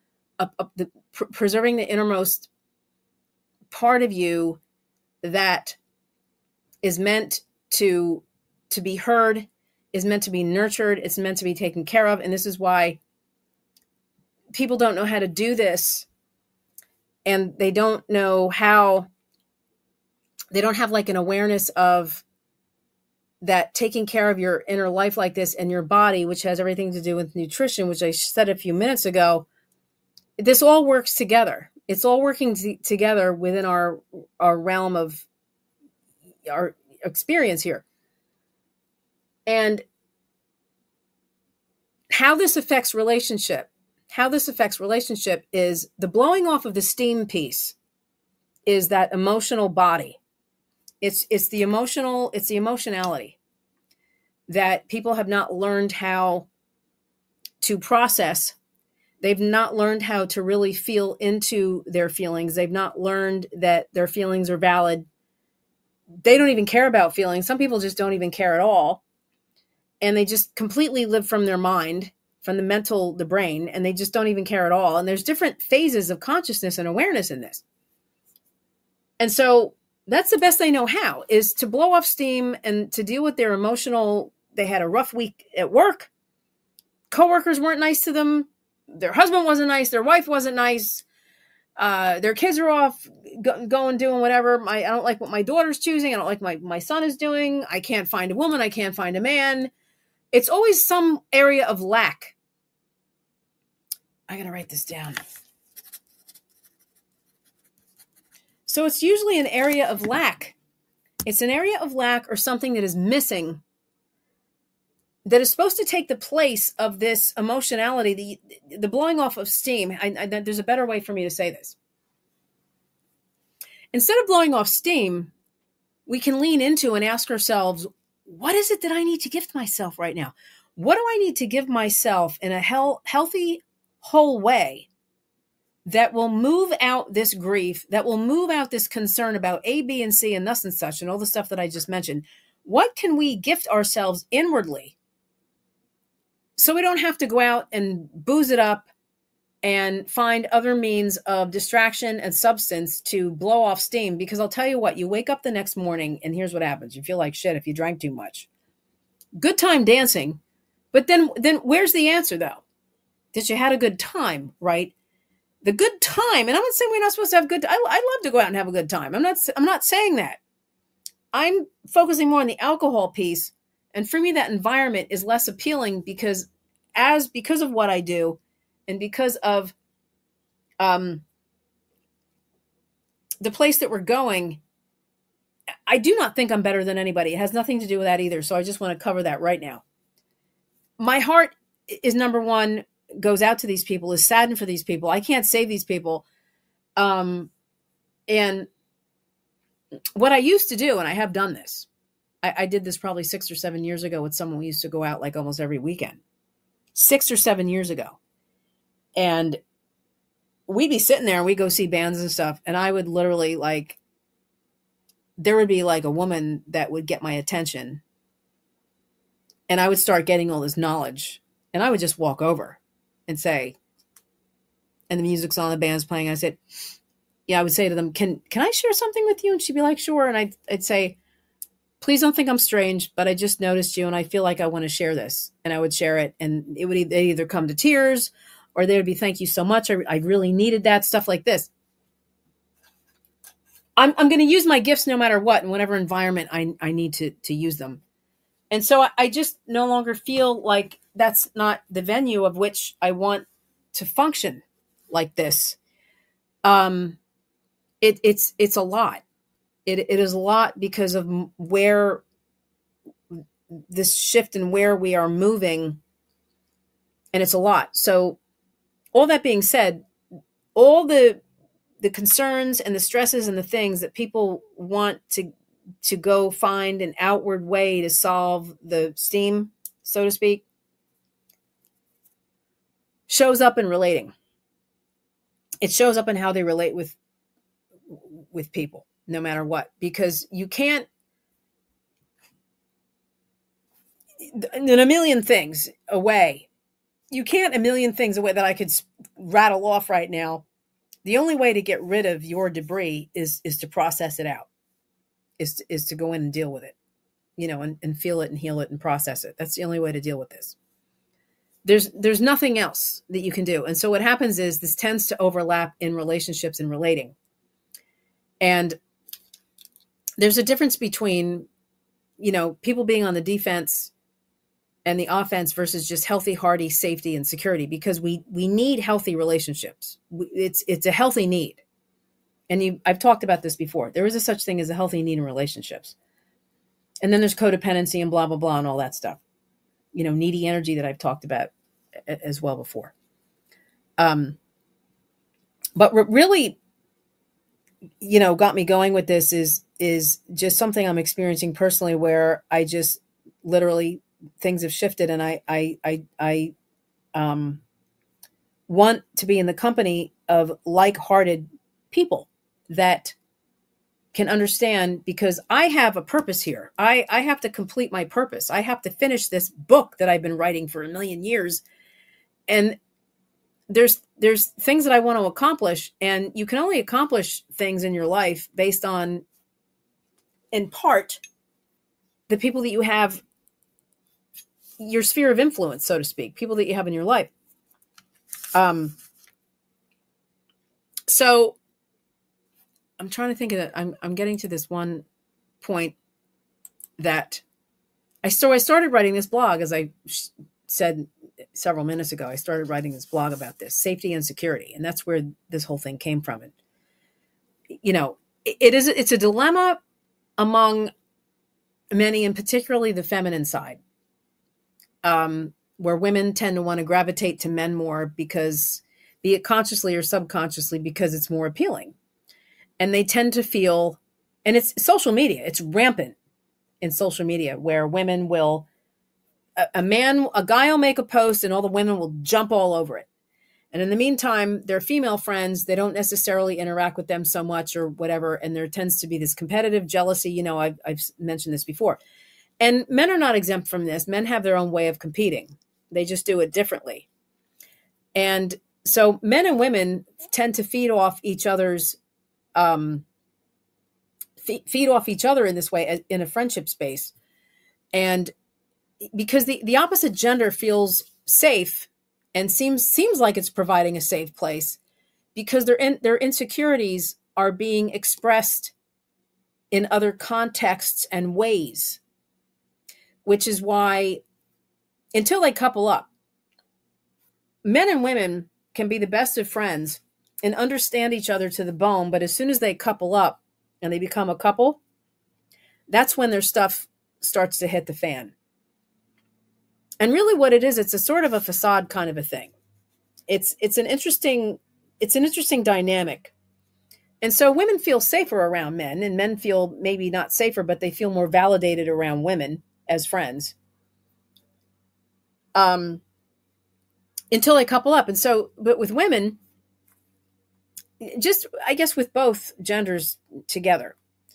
the innermost part of you that is meant to be heard, is meant to be nurtured. It's meant to be taken care of. And this is why people don't know how to do this. And they don't know how, they don't have like an awareness of that, taking care of your inner life like this and your body, which has everything to do with nutrition, which I said a few minutes ago. This all works together. It's all working together within our realm of our experience here. And how this affects relationship is the blowing off of the steam piece is that emotional body. It's the emotionality that people have not learned how to process. They've not learned how to really feel into their feelings. They've not learned that their feelings are valid. They don't even care about feelings. Some people just don't even care at all. And they just completely live from their mind, from the mental, the brain, and they just don't even care at all. And there's different phases of consciousness and awareness in this. And so that's the best they know how, is to blow off steam and to deal with their emotional. They had a rough week at work. Coworkers weren't nice to them. Their husband wasn't nice. Their wife wasn't nice. Their kids are off going, doing whatever. I don't like what my daughter's choosing. I don't like my son is doing. I can't find a woman. I can't find a man. It's always some area of lack. I got to write this down. So it's usually an area of lack. It's an area of lack or something that is missing that is supposed to take the place of this emotionality, the blowing off of steam. There's a better way for me to say this. Instead of blowing off steam, we can lean into and ask ourselves, what is it that I need to give to myself right now? What do I need to give myself in a healthy, whole way that will move out this grief, that will move out this concern about A, B, and C, and thus and such, and all the stuff that I just mentioned? What can we gift ourselves inwardly so we don't have to go out and booze it up and find other means of distraction and substance to blow off steam? Because I'll tell you what, you wake up the next morning and here's what happens. You feel like shit if you drank too much. Good time dancing. But then where's the answer though? That you had a good time, right? The good time. And I'm not saying we're not supposed to have good time. I love to go out and have a good time. I'm not saying that. I'm focusing more on the alcohol piece. And for me, that environment is less appealing because of what I do, and because of the place that we're going, I do not think I'm better than anybody. It has nothing to do with that either. So I just want to cover that right now. My heart is number one, goes out to these people, is saddened for these people. I can't save these people. And what I used to do, and I have done this, I did this probably 6 or 7 years ago with someone we used to go out like almost every weekend. 6 or 7 years ago. And we'd be sitting there and we'd go see bands and stuff. And I would literally there would be like a woman that would get my attention. And I would start getting all this knowledge. And I would just walk over and say, and the music's on, the band's playing. I said, I would say to them, can I share something with you? And she'd be like, sure. And I'd say, please don't think I'm strange, but I just noticed you and I feel like I want to share this. And I would share it. And it would either come to tears, or they would be, thank you so much. I really needed that, stuff like this. I'm going to use my gifts no matter what, in whatever environment I need to use them. And so I just no longer feel like that's not the venue of which I want to function like this. It's a lot. It is a lot because of where this shift and where we are moving. And it's a lot. So all that being said, all the concerns and the stresses and the things that people want to go find an outward way to solve the steam, so to speak, shows up in relating. It shows up in how they relate with people, no matter what, because you can't, in a million things away, you can't a million things away that I could rattle off right now. The only way to get rid of your debris is to process it out, is to go in and deal with it, and feel it and heal it and process it. That's the only way to deal with this. There's nothing else that you can do. And so what happens is this tends to overlap in relationships and relating. And there's a difference between, people being on the defense and the offense versus just healthy, hearty safety and security, because we need healthy relationships. It's a healthy need. And I've talked about this before. There is a such thing as a healthy need in relationships. And then there's codependency and blah, blah, blah, and all that stuff. Needy energy that I've talked about as well before. But what really, got me going with this is just something I'm experiencing personally, where I just literally, things have shifted, and I want to be in the company of like-hearted people that can understand, because I have a purpose here. I have to complete my purpose. I have to finish this book that I've been writing for a million years. And there's things that I want to accomplish, and you can only accomplish things in your life based on, in part, the people that you have, your sphere of influence, so to speak, people that you have in your life. So I'm trying to think of it. I'm getting to this one point that I started writing this blog, as I said several minutes ago. I started writing this blog about this safety and security, and that's where this whole thing came from. And it's a dilemma among many, and particularly the feminine side, where women tend to want to gravitate to men more because, be it consciously or subconsciously, because it's more appealing. And they tend to feel, and it's social media, it's rampant in social media, where women will, a guy will make a post and all the women will jump all over it. And in the meantime, their female friends, they don't necessarily interact with them so much or whatever. And there tends to be this competitive jealousy. I've mentioned this before. And men are not exempt from this. Men have their own way of competing. They just do it differently. And so men and women tend to feed off each other's, feed off each other in this way, in a friendship space. And because the opposite gender feels safe and seems like it's providing a safe place, because their insecurities are being expressed in other contexts and ways, which is why, until they couple up, men and women can be the best of friends and understand each other to the bone. But as soon as they couple up and they become a couple, that's when their stuff starts to hit the fan. And really what it is, it's a sort of a facade kind of a thing. It's an interesting dynamic. And so women feel safer around men, and men feel maybe not safer, but they feel more validated around women as friends. Until they couple up. And so, but with women, just, I guess, with both genders together,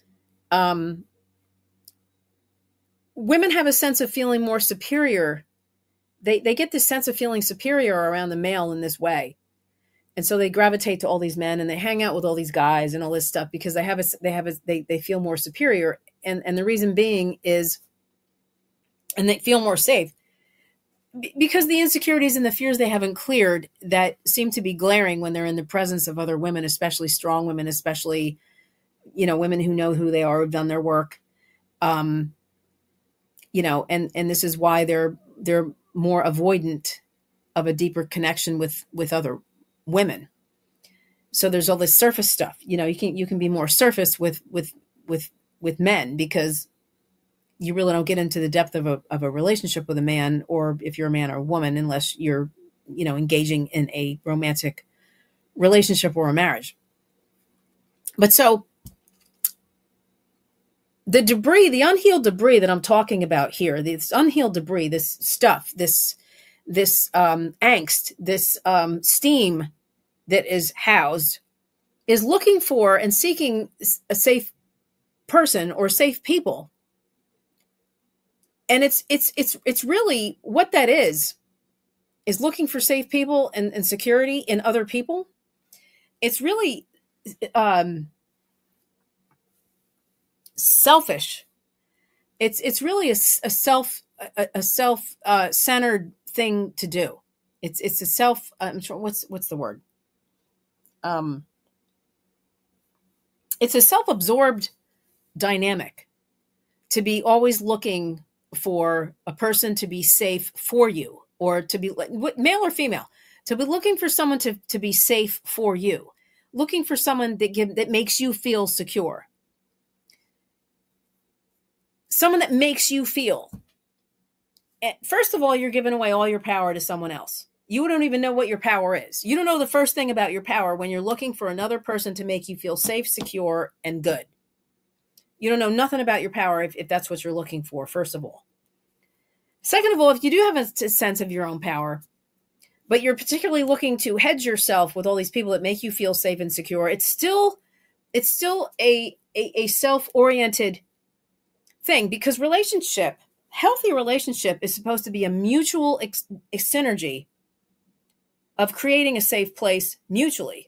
women have a sense of feeling more superior. They get this sense of feeling superior around the male in this way. And so they gravitate to all these men and they hang out with all these guys and all this stuff because they feel more superior. And the reason being is, and they feel more safe because the insecurities and the fears they haven't cleared that seem to be glaring when they're in the presence of other women, especially strong women, especially, women who know who they are, who've done their work. And this is why they're more avoidant of a deeper connection with other women. So there's all this surface stuff. You can be more surface with men because you really don't get into the depth of a relationship with a man, or if you're a man or a woman, unless you're, engaging in a romantic relationship or a marriage. But so the unhealed debris that I'm talking about here, this unhealed debris, this stuff, this angst, this steam that is housed, is looking for and seeking a safe person or safe people. And it's really what that is looking for safe people and security in other people. It's really selfish. It's really a self-centered thing to do. It's a self. I'm sure what's the word? It's a self-absorbed dynamic to be always looking for a person to be safe for you, or to be male or female, to be looking for someone to be safe for you, looking for someone that makes you feel secure. Someone that makes you feel. First of all, you're giving away all your power to someone else. You don't even know what your power is. You don't know the first thing about your power when you're looking for another person to make you feel safe, secure, and good. You don't know nothing about your power if that's what you're looking for, first of all. Second of all, if you do have a sense of your own power, but you're particularly looking to hedge yourself with all these people that make you feel safe and secure, it's still a self-oriented thing, because healthy relationship is supposed to be a mutual synergy of creating a safe place mutually,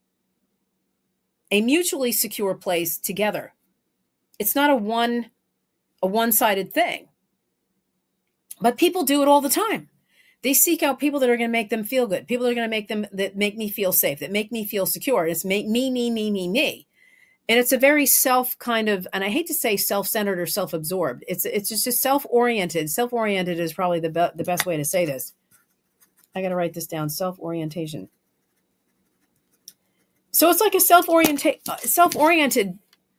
a mutually secure place together. It's not a one-sided thing, but people do it all the time. They seek out people that are going to make them feel good, people that are going to that make me feel safe, that make me feel secure. It's me. And it's a very self kind of, and I hate to say self-centered or self-absorbed. It's just self-oriented. Self-oriented is probably the best way to say this. I got to write this down. Self-orientation. So it's like a self-oriented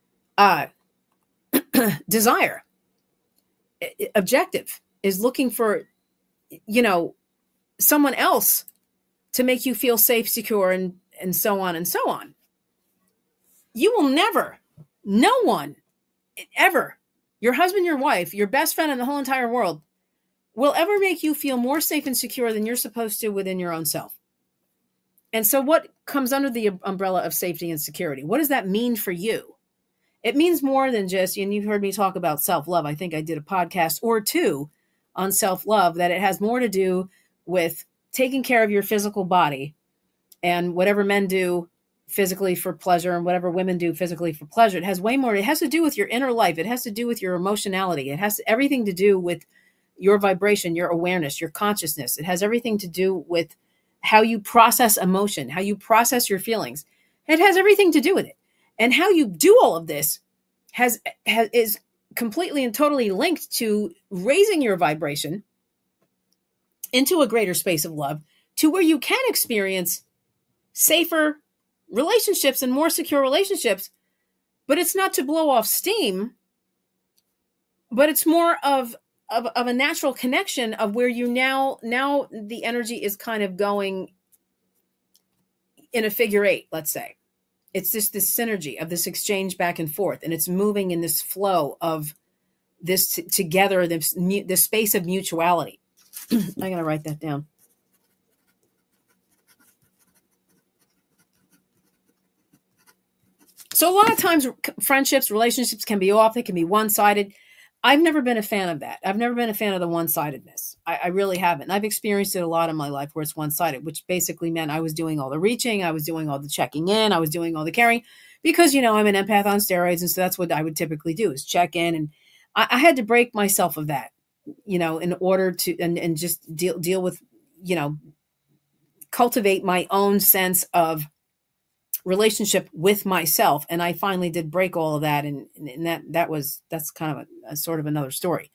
desire. Objective is looking for, someone else to make you feel safe, secure, and so on and so on. You will never, no one ever, your husband, your wife, your best friend in the whole entire world will ever make you feel more safe and secure than you're supposed to within your own self. And so what comes under the umbrella of safety and security? What does that mean for you? It means more than just, and you've heard me talk about self-love. I think I did a podcast or two on self-love, that it has more to do with taking care of your physical body and whatever men do physically for pleasure and whatever women do physically for pleasure. It has way more. It has to do with your inner life. It has to do with your emotionality. It has everything to do with your vibration, your awareness, your consciousness. It has everything to do with how you process emotion, how you process your feelings. It has everything to do with it. And how you do all of this is completely and totally linked to raising your vibration into a greater space of love, to where you can experience safer relationships and more secure relationships. But it's not to blow off steam, but it's more of a natural connection of where you now the energy is kind of going in a figure eight, let's say. It's just this synergy of this exchange back and forth, and it's moving in this flow of this together, this space of mutuality. I gotta write that down. So a lot of times friendships, relationships can be off. They can be one-sided. I've never been a fan of that. I've never been a fan of the one-sidedness. I really haven't. And I've experienced it a lot in my life where it's one-sided, which basically meant I was doing all the reaching. I was doing all the checking in. I was doing all the caring because, I'm an empath on steroids. And so that's what I would typically do, is check in. And I had to break myself of that, in order to, and just deal with, cultivate my own sense of relationship with myself. And I finally did break all of that. And that's kind of a sort of another story.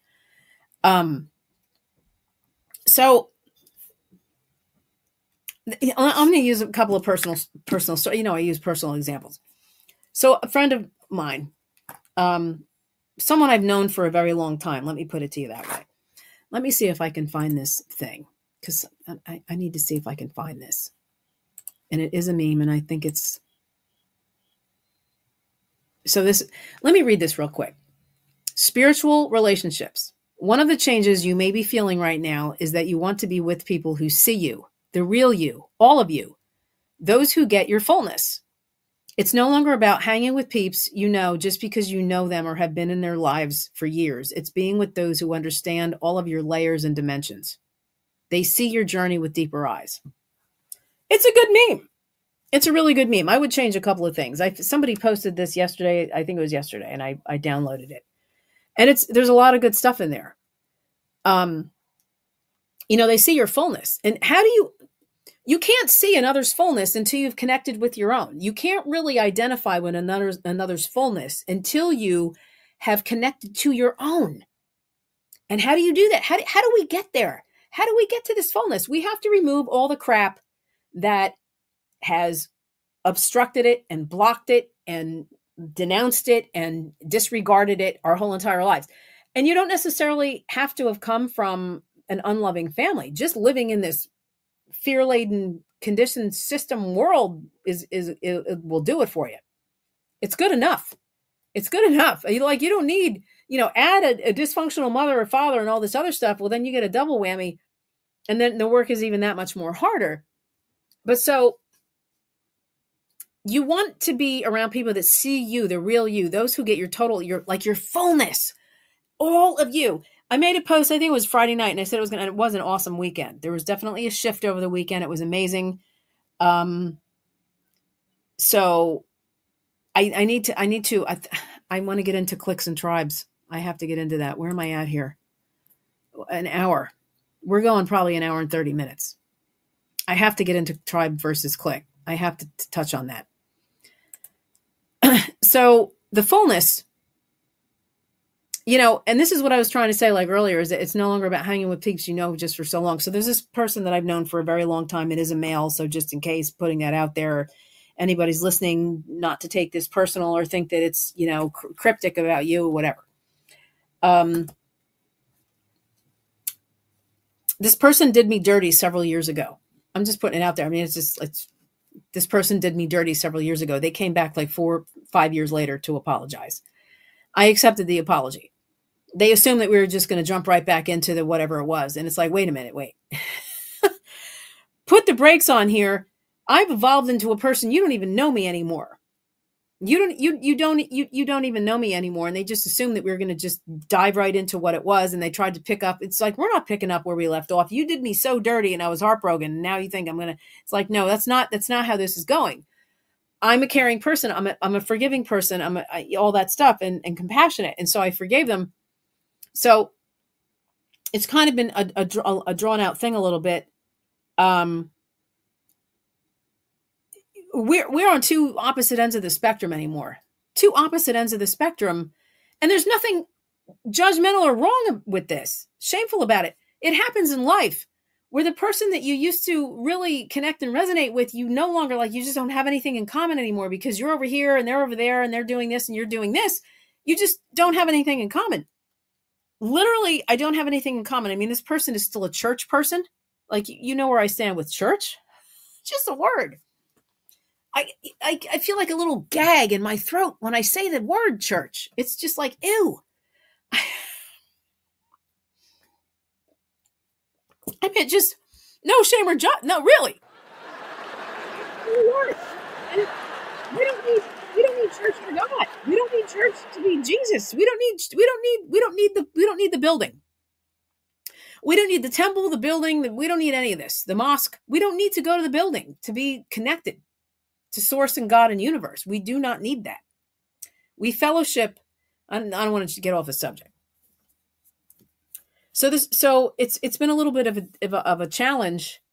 So I'm going to use a couple of personal stories. I use personal examples. So a friend of mine, someone I've known for a very long time. Let me put it to you that way. Let me see if I can find this thing, because I need to see if I can find this. And it is a meme, and I think it's... So let me read this real quick. Spiritual relationships. One of the changes you may be feeling right now is that you want to be with people who see you, the real you, all of you, those who get your fullness. It's no longer about hanging with peeps just because you know them or have been in their lives for years. It's being with those who understand all of your layers and dimensions. They see your journey with deeper eyes. It's a good meme. It's a really good meme. I would change a couple of things. Somebody posted this yesterday. I think it was yesterday, and I downloaded it. And there's a lot of good stuff in there. They see your fullness. And how do you can't see another's fullness until you've connected with your own. You can't really identify with another's fullness until you have connected to your own. And how do you do that? How do we get there? How do we get to this fullness? We have to remove all the crap that has obstructed it and blocked it and denounced it and disregarded it our whole entire lives. And you don't necessarily have to have come from an unloving family. Just living in this fear-laden, conditioned system world it will do it for you. It's good enough. It's good enough. You don't need, add a dysfunctional mother or father and all this other stuff. Well, then you get a double whammy. And then the work is even that much more harder. But so you want to be around people that see you, the real you, those who get your fullness, all of you. I made a post, I think it was Friday night, and I said it was an awesome weekend. There was definitely a shift over the weekend. It was amazing. So I want to get into cliques and tribes. I have to get into that. Where am I at here? An hour. We're going probably an hour and 30 minutes. I have to get into tribe versus clique. I have to touch on that. So the fullness, and this is what I was trying to say like earlier, is that it's no longer about hanging with peeps just for so long. So there's this person that I've known for a very long time. It is a male. So just in case, putting that out there, anybody's listening, not to take this personal or think that it's, cryptic about you or whatever. This person did me dirty several years ago. I'm just putting it out there. I mean, this person did me dirty several years ago. They came back like 4-5 years later to apologize. I accepted the apology. They assumed that we were just going to jump right back into the whatever it was. And it's like, wait a minute, wait. Put the brakes on here. I've evolved into a person. You don't even know me anymore. You don't even know me anymore. And they just assumed that we were going to just dive right into what it was. And they tried to pick up. It's like, we're not picking up where we left off. You did me so dirty and I was heartbroken. And now you think I'm going to, it's like, no, that's not how this is going. I'm a caring person. I'm a forgiving person. All that stuff and compassionate. And so I forgave them. So it's kind of been a drawn out thing a little bit. We're on two opposite ends of the spectrum anymore. Two opposite ends of the spectrum. And there's nothing judgmental or wrong with this. Shameful about it. It happens in life where the person that you used to really connect and resonate with, you no longer like, you just don't have anything in common anymore because you're over here and they're over there and they're doing this and you're doing this. You just don't have anything in common. Literally, I don't have anything in common. I mean, this person is still a church person. Like, you know where I stand with church? Just a word. I feel like a little gag in my throat when I say the word church. It's just like, ew. I mean, just no shame or no, really. We don't need church for God. We don't need church to be Jesus. We don't need the building. We don't need the temple, the building. We don't need any of this. The mosque. We don't need to go to the building to be connected to source and God and universe. We do not need that. We fellowship. I don't want to get off the subject. So it's been a little bit of a challenge.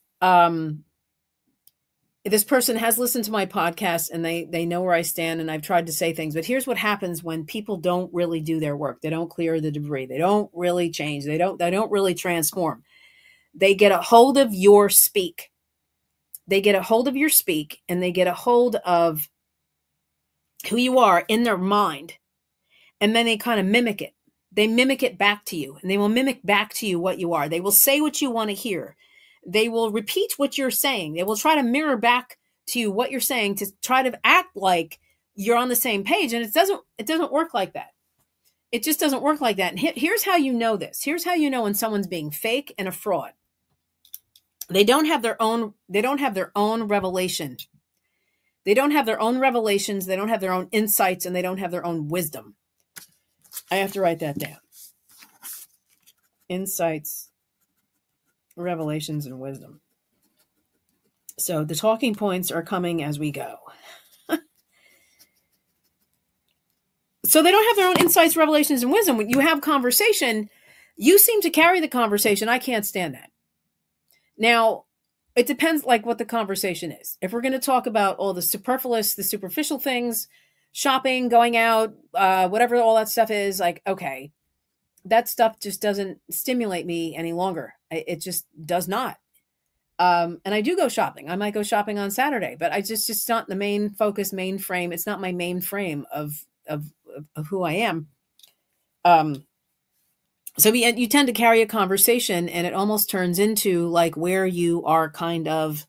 This person has listened to my podcast and they know where I stand, and I've tried to say things, but here's what happens when people don't really do their work. They don't clear the debris. They don't really change. They don't really transform. They get a hold of your speak. They get a hold of your speak, and they get a hold of who you are in their mind. And then they kind of mimic it. They mimic it back to you, and they will mimic back to you what you are. They will say what you want to hear. They will repeat what you're saying. They will try to mirror back to you what you're saying to try to act like you're on the same page. And it doesn't work like that. It just doesn't work like that. And here's how you know this. Here's how you know when someone's being fake and a fraud. They don't have their own revelation. They don't have their own revelations. They don't have their own insights, and they don't have their own wisdom. I have to write that down. Insights, revelations, and wisdom. So the talking points are coming as we go. So they don't have their own insights, revelations, and wisdom. When you have conversation, you seem to carry the conversation. I can't stand that. Now, it depends like what the conversation is. If we're going to talk about all the superfluous, the superficial things, shopping, going out, whatever all that stuff is, like, okay, that stuff just doesn't stimulate me any longer. It just does not. And I do go shopping. I might go shopping on Saturday, but I just not the main focus, main frame. It's not my main frame of who I am. So you tend to carry a conversation, and it almost turns into like where you are kind of,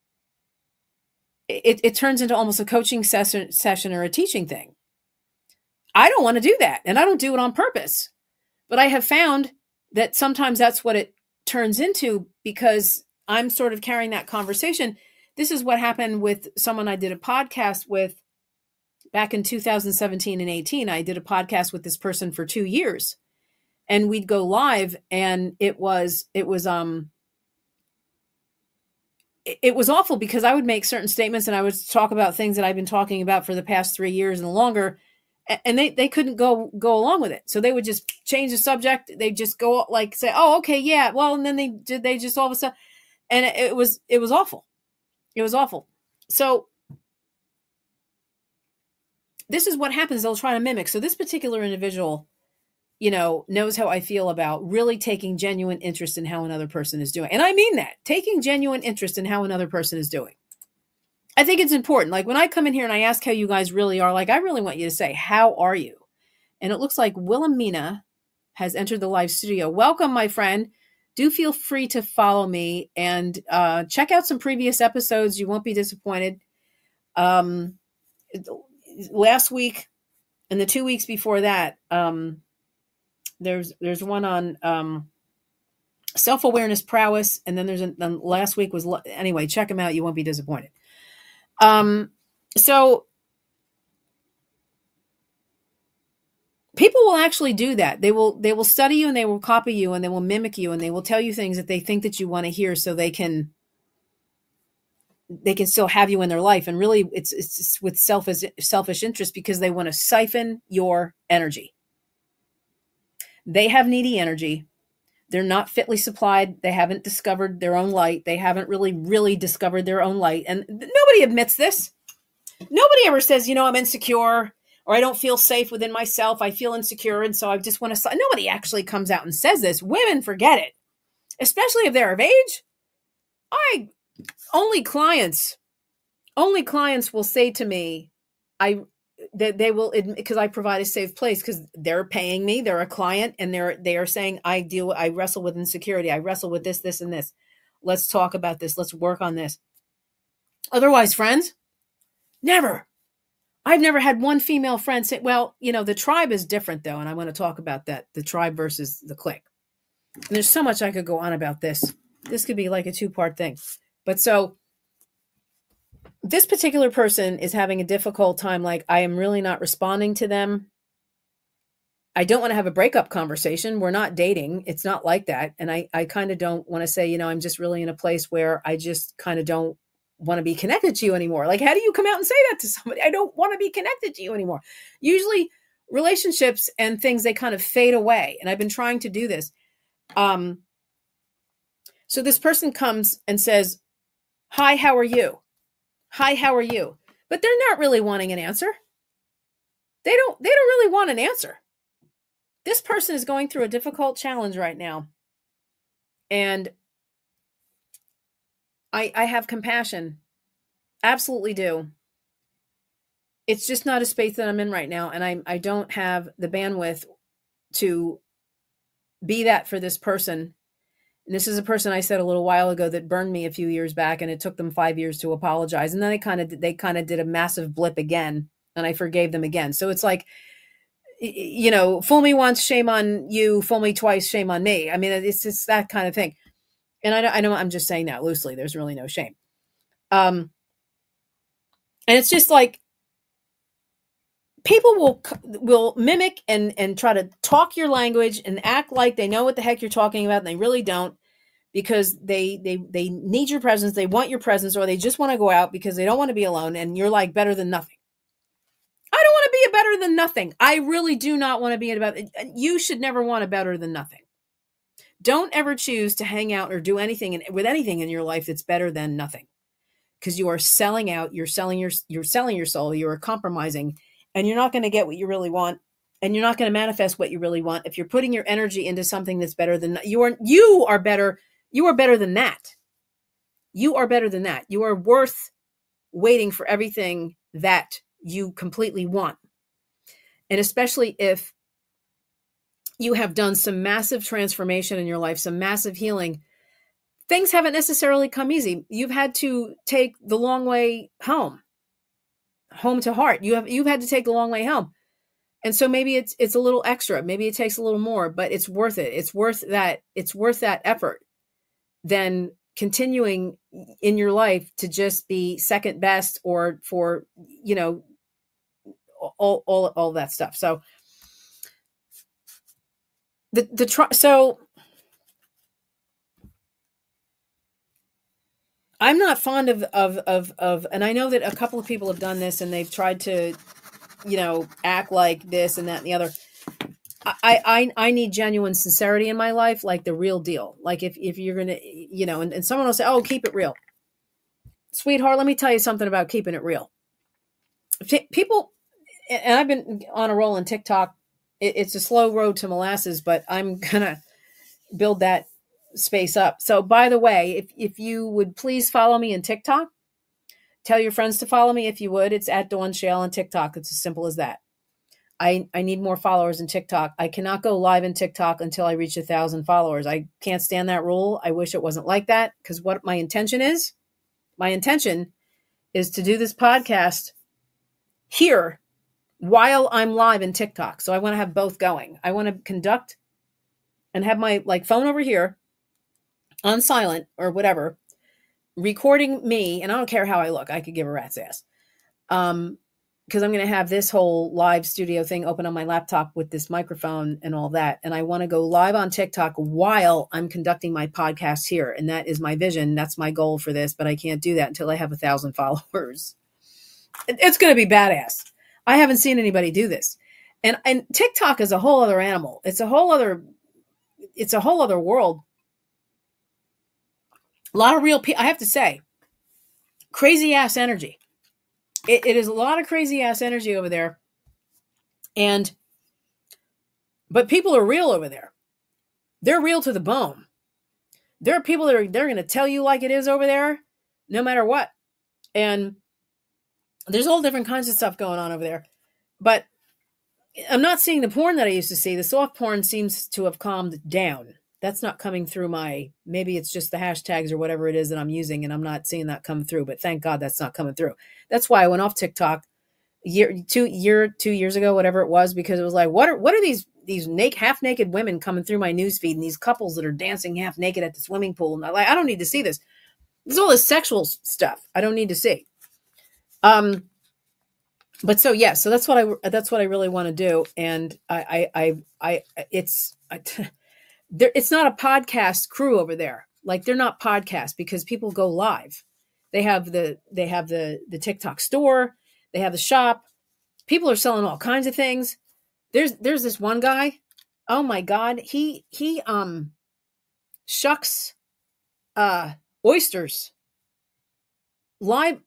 it turns into almost a coaching session or a teaching thing. I don't want to do that, and I don't do it on purpose. But I have found that sometimes that's what it turns into because I'm sort of carrying that conversation. This is what happened with someone I did a podcast with back in 2017 and 18. I did a podcast with this person for 2 years. And we'd go live, and it was awful because I would make certain statements and I would talk about things that I've been talking about for the past 3 years and longer, and they couldn't go along with it. So they would just change the subject. They'd just go like say, "Oh, okay, yeah, well," and then they just all of a sudden, and it was awful. It was awful. So this is what happens. They'll try to mimic. So this particular individual, you know, knows how I feel about really taking genuine interest in how another person is doing. And I mean that, taking genuine interest in how another person is doing. I think it's important. Like when I come in here and I ask how you guys really are, like I really want you to say, how are you? And it looks like Wilhelmina has entered the live studio. Welcome, my friend. Do feel free to follow me and check out some previous episodes. You won't be disappointed. Last week and the 2 weeks before that, there's one on self-awareness prowess, and then last week was, anyway, check them out. You won't be disappointed. So people will actually do that. They will study you, and they will copy you, and they will mimic you, and they will tell you things that they think that you want to hear, so they can still have you in their life. And really it's with selfish interest, because they want to siphon your energy. They have needy energy. They're not fitly supplied. They haven't discovered their own light. They haven't really discovered their own light. And nobody admits this. Nobody ever says, you know, I'm insecure, or I don't feel safe within myself. I feel insecure. And so I just want to, nobody actually comes out and says this. Women forget it, especially if they're of age. Only clients will say to me, they will, because I provide a safe place, because they're paying me, they're a client, and they are saying, I wrestle with insecurity. I wrestle with this, and this. Let's talk about this. Let's work on this. Otherwise, friends, never. I've never had one female friend say, well, you know, the tribe is different though. And I want to talk about that, the tribe versus the clique. And there's so much I could go on about this. This could be like a 2-part thing. But so this particular person is having a difficult time. Like, I am really not responding to them. I don't want to have a breakup conversation. We're not dating. It's not like that. And I kind of don't want to say, you know, I'm just really in a place where I just kind of don't want to be connected to you anymore. Like, how do you come out and say that to somebody? I don't want to be connected to you anymore. Usually relationships and things, they kind of fade away. And I've been trying to do this. So this person comes and says, hi, how are you? Hi, how are you? But they're not really wanting an answer. They don't really want an answer. This person is going through a difficult challenge right now. And I have compassion. Absolutely do. It's just not a space that I'm in right now. And I don't have the bandwidth to be that for this person. And this is a person I said a little while ago that burned me a few years back, and it took them 5 years to apologize. And then they kind of did a massive blip again, and I forgave them again. So it's like, you know, fool me once, shame on you. Fool me twice, shame on me. I mean, it's just that kind of thing. And I know I'm just saying that loosely. There's really no shame. And it's just like, people will mimic and try to talk your language and act like they know what the heck you're talking about, and they really don't, because they need your presence. They want your presence, or they just want to go out because they don't want to be alone. And you're like better than nothing. I don't want to be a better than nothing. I really do not want to be about. You should never want a better than nothing. Don't ever choose to hang out or do anything with anything in your life that's better than nothing, because you are selling out. You're selling your soul. You are compromising. And you're not going to get what you really want, and you're not going to manifest what you really want if you're putting your energy into something that's better than you are better. You are better than that. You are better than that. You are worth waiting for everything that you completely want. And especially if you have done some massive transformation in your life, some massive healing, things haven't necessarily come easy. You've had to take the long way home to heart. You've had to take the long way home. And so maybe it's a little extra. Maybe it takes a little more, but it's worth it. It's worth that effort than continuing in your life to just be second best, or for, you know, all that stuff. So so I'm not fond of, and I know that a couple of people have done this, and they've tried to, you know, act like this and that and the other. I need genuine sincerity in my life, like the real deal. Like if you're going to, you know, and someone will say, oh, keep it real. Sweetheart, let me tell you something about keeping it real. People, and I've been on a roll on TikTok. It's a slow road to molasses, but I'm gonna build that space up. So, by the way, if you would please follow me in TikTok, tell your friends to follow me if you would. It's at Dawn Shale on TikTok. It's as simple as that. I need more followers in TikTok. I cannot go live in TikTok until I reach 1,000 followers. I can't stand that rule. I wish it wasn't like that, because what my intention is to do this podcast here while I'm live in TikTok. So I want to have both going. I want to conduct and have my phone over here on silent or whatever, recording me, and I don't care how I look. I could give a rat's ass. Because I'm going to have this whole live studio thing open on my laptop with this microphone and all that. And I want to go live on TikTok while I'm conducting my podcast here. And that is my vision. That's my goal for this, but I can't do that until I have 1,000 followers. It's going to be badass. I haven't seen anybody do this. And TikTok is a whole other animal. It's a whole other world. A lot of real people, I have to say, crazy ass energy. It is a lot of crazy ass energy over there. But people are real over there. They're real to the bone. There are people that they're going to tell you like it is over there, no matter what. And there's all different kinds of stuff going on over there. But I'm not seeing the porn that I used to see. The soft porn seems to have calmed down. That's not coming through maybe it's just the hashtags or whatever it is that I'm using, and I'm not seeing that come through, but thank God that's not coming through. That's why I went off TikTok two years ago, whatever it was, because it was like, what are these half naked women coming through my newsfeed, and these couples that are dancing half naked at the swimming pool. And I don't need to see this. There's all this sexual stuff I don't need to see. But so that's what I really want to do. And it's not a podcast crew over there. Like, they're not podcasts because people go live. They have the TikTok store. They have the shop. People are selling all kinds of things. There's this one guy. Oh my God. He shucks oysters live.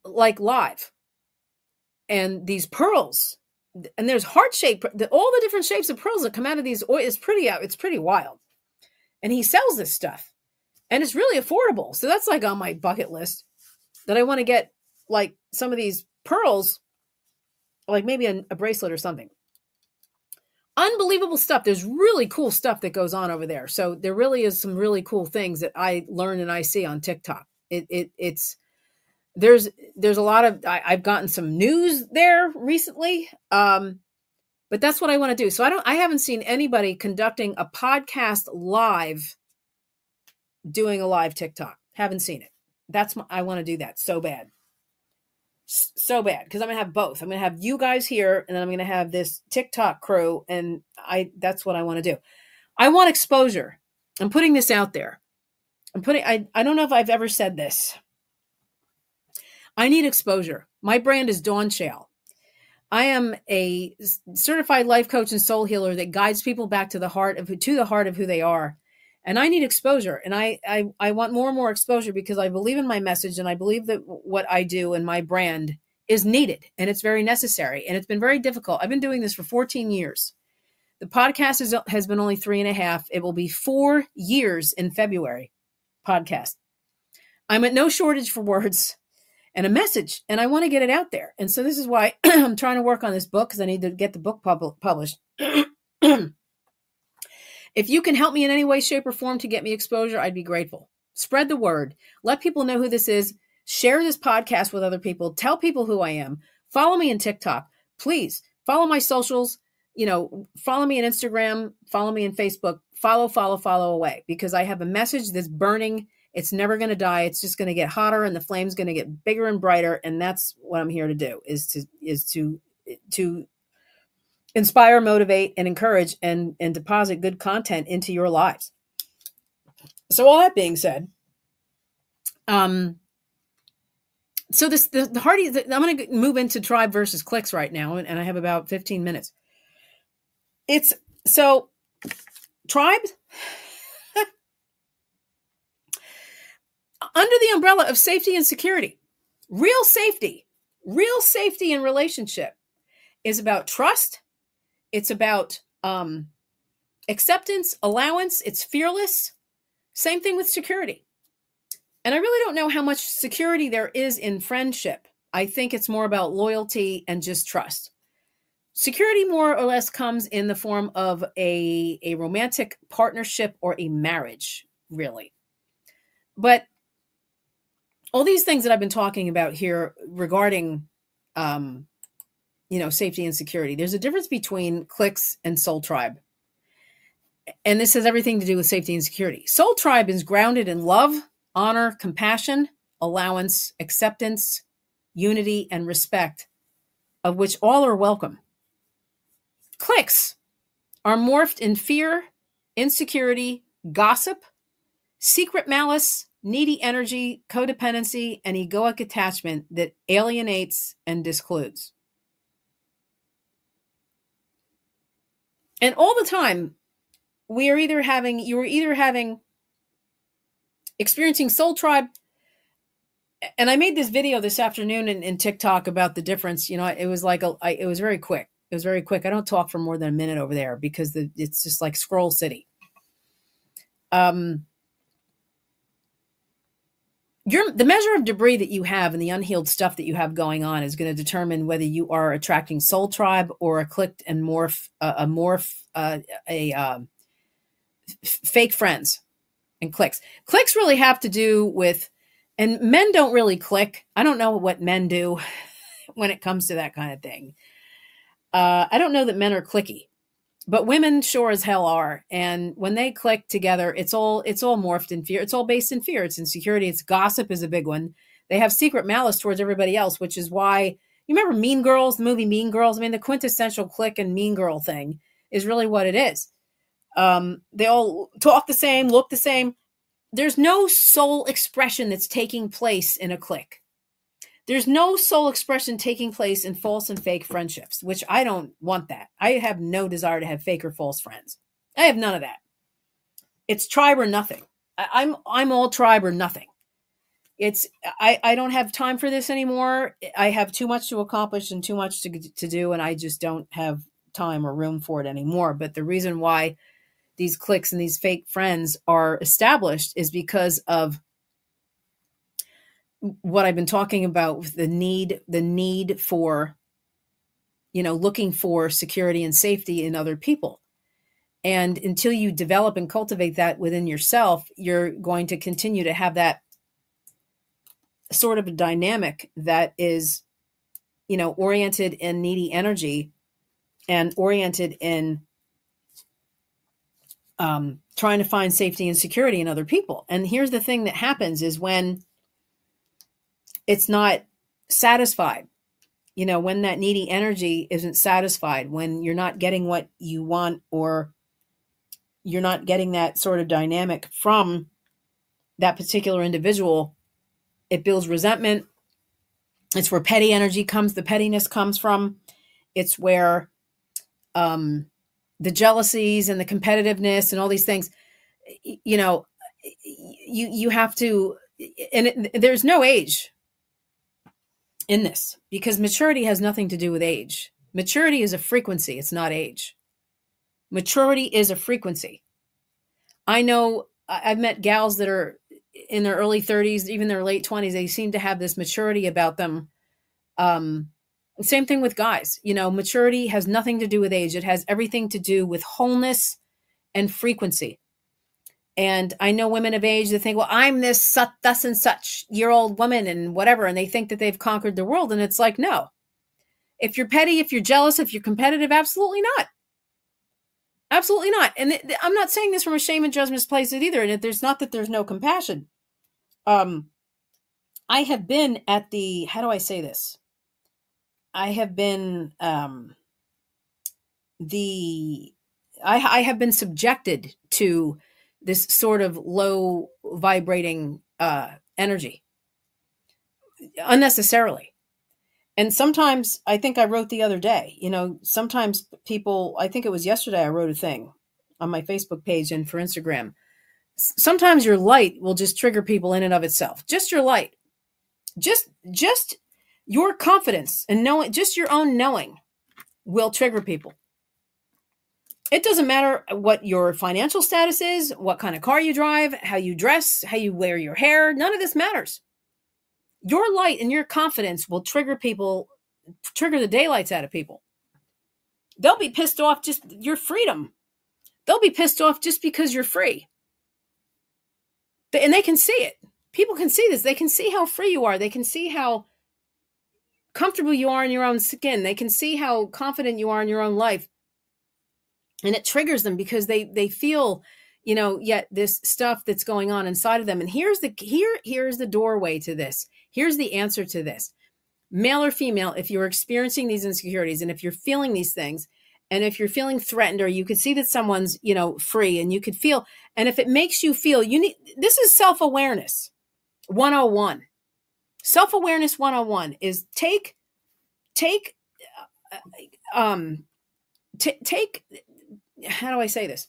And these pearls, and there's heart shape, all the different shapes of pearls that come out of these oysters. It's pretty wild. And he sells this stuff, and it's really affordable. So that's on my bucket list, that I want to get some of these pearls, maybe a bracelet or something. Unbelievable stuff. There's really cool stuff that goes on over there. So there really is some really cool things that I learn and I see on TikTok. There's a lot of, I've gotten some news there recently. But that's what I want to do. So I haven't seen anybody conducting a podcast live, doing a live TikTok. Haven't seen it. I want to do that so bad. So bad. Because I'm going to have both. I'm going to have you guys here, and then I'm going to have this TikTok crew. And that's what I want to do. I want exposure. I'm putting this out there. I don't know if I've ever said this. I need exposure. My brand is Dawn Shale. I am a certified life coach and soul healer that guides people back to the heart of who they are. And I need exposure. And I want more and more exposure, because I believe in my message, and I believe that what I do and my brand is needed, and it's very necessary. And it's been very difficult. I've been doing this for 14 years. The podcast has been only 3.5. It will be 4 years in February. Podcast. I'm at no shortage for words and a message, and I want to get it out there. And so this is why I'm trying to work on this book, because I need to get the book published. If you can help me in any way, shape, or form to get me exposure, I'd be grateful. Spread the word. Let people know who this is. Share this podcast with other people. Tell people who I am. Follow me on TikTok. Please follow my socials. Follow me on Instagram. Follow me on Facebook. Follow away, because I have a message that's burning. It's never going to die. It's just going to get hotter, and the flame's going to get bigger and brighter. And that's what I'm here to do, is to inspire, motivate, and encourage, and deposit good content into your lives. So all that being said, so the hearty, I'm going to move into tribe versus cliques right now. And I have about 15 minutes. Tribe, under the umbrella of safety and security, real safety in relationship. is about trust. It's about acceptance, allowance. It's fearless. Same thing with security. And I really don't know how much security there is in friendship. I think it's more about loyalty and just trust. Security more or less comes in the form of a romantic partnership or a marriage, really. But all these things that I've been talking about here regarding, safety and security, there's a difference between cliques and soul tribe. And this has everything to do with safety and security. Soul tribe is grounded in love, honor, compassion, allowance, acceptance, unity, and respect, of which all are welcome. Cliques are morphed in fear, insecurity, gossip, secret malice, needy energy, codependency, and egoic attachment that alienates and discludes. And all the time, you are either experiencing soul tribe. And I made this video this afternoon in TikTok about the difference. It was like it was very quick. It was very quick. I don't talk for more than a minute over there because it's just like scroll city. The measure of debris that you have and the unhealed stuff that you have going on is going to determine whether you are attracting soul tribe or a clique and fake friends and cliques. Cliques really have to do with, and men don't really click. I don't know what men do when it comes to that kind of thing. I don't know that men are cliquey, but women sure as hell are. And when they click together, it's all morphed in fear. It's all based in fear. It's insecurity. It's gossip is a big one. They have secret malice towards everybody else, which is why you remember Mean Girls, the movie Mean Girls. I mean, the quintessential clique and Mean Girl thing is really what it is. They all talk the same, look the same. There's no soul expression that's taking place in a clique. There's no soul expression taking place in false and fake friendships, which I don't want that. I have no desire to have fake or false friends. I have none of that. It's tribe or nothing. I'm all tribe or nothing. I don't have time for this anymore. I have too much to accomplish and too much to do, and I just don't have time or room for it anymore. But the reason why these cliques and these fake friends are established is because of what I've been talking about with the need for, looking for security and safety in other people. And until you develop and cultivate that within yourself, you're going to continue to have that sort of a dynamic that is, oriented in needy energy and oriented in trying to find safety and security in other people. And here's the thing that happens is when it's not satisfied, when that needy energy isn't satisfied, when you're not getting what you want or you're not getting that sort of dynamic from that particular individual, it builds resentment. It's where petty energy comes, the pettiness comes from. It's where the jealousies and the competitiveness and all these things, you have to, and there's no age in this because maturity has nothing to do with age. Maturity is a frequency. It's not age. Maturity is a frequency. I know I've met gals that are in their early 30s, even their late 20s. They seem to have this maturity about them. Same thing with guys. Maturity has nothing to do with age. It has everything to do with wholeness and frequency. And I know women of age that think, well, I'm this thus and such year-old woman and whatever. And they think that they've conquered the world. And it's like, no. If you're petty, if you're jealous, if you're competitive, absolutely not. Absolutely not. And I'm not saying this from a shame and judgment place either. And there's not that there's no compassion. I have been at the, how do I say this? I have been I have been subjected to this sort of low vibrating energy unnecessarily. And sometimes I think I wrote the other day, sometimes people, I think it was yesterday, I wrote a thing on my Facebook page and for Instagram. Sometimes your light will just trigger people in and of itself. Just your light, just your confidence and knowing, just your own knowing will trigger people. It doesn't matter what your financial status is, what kind of car you drive, how you dress, how you wear your hair. None of this matters. Your light and your confidence will trigger the daylights out of people. They'll be pissed off just your freedom. They'll be pissed off just because you're free. And they can see it. People can see this. They can see how free you are. They can see how comfortable you are in your own skin. They can see how confident you are in your own life. And it triggers them because they feel, yet this stuff that's going on inside of them. And here's the doorway to this. Here's the answer to this. Male or female, if you're experiencing these insecurities and if you're feeling these things, and if you're feeling threatened, or you could see that someone's, free, and you could feel, and if it makes you feel, this is self-awareness 101. Self-awareness 101 is take, how do I say this?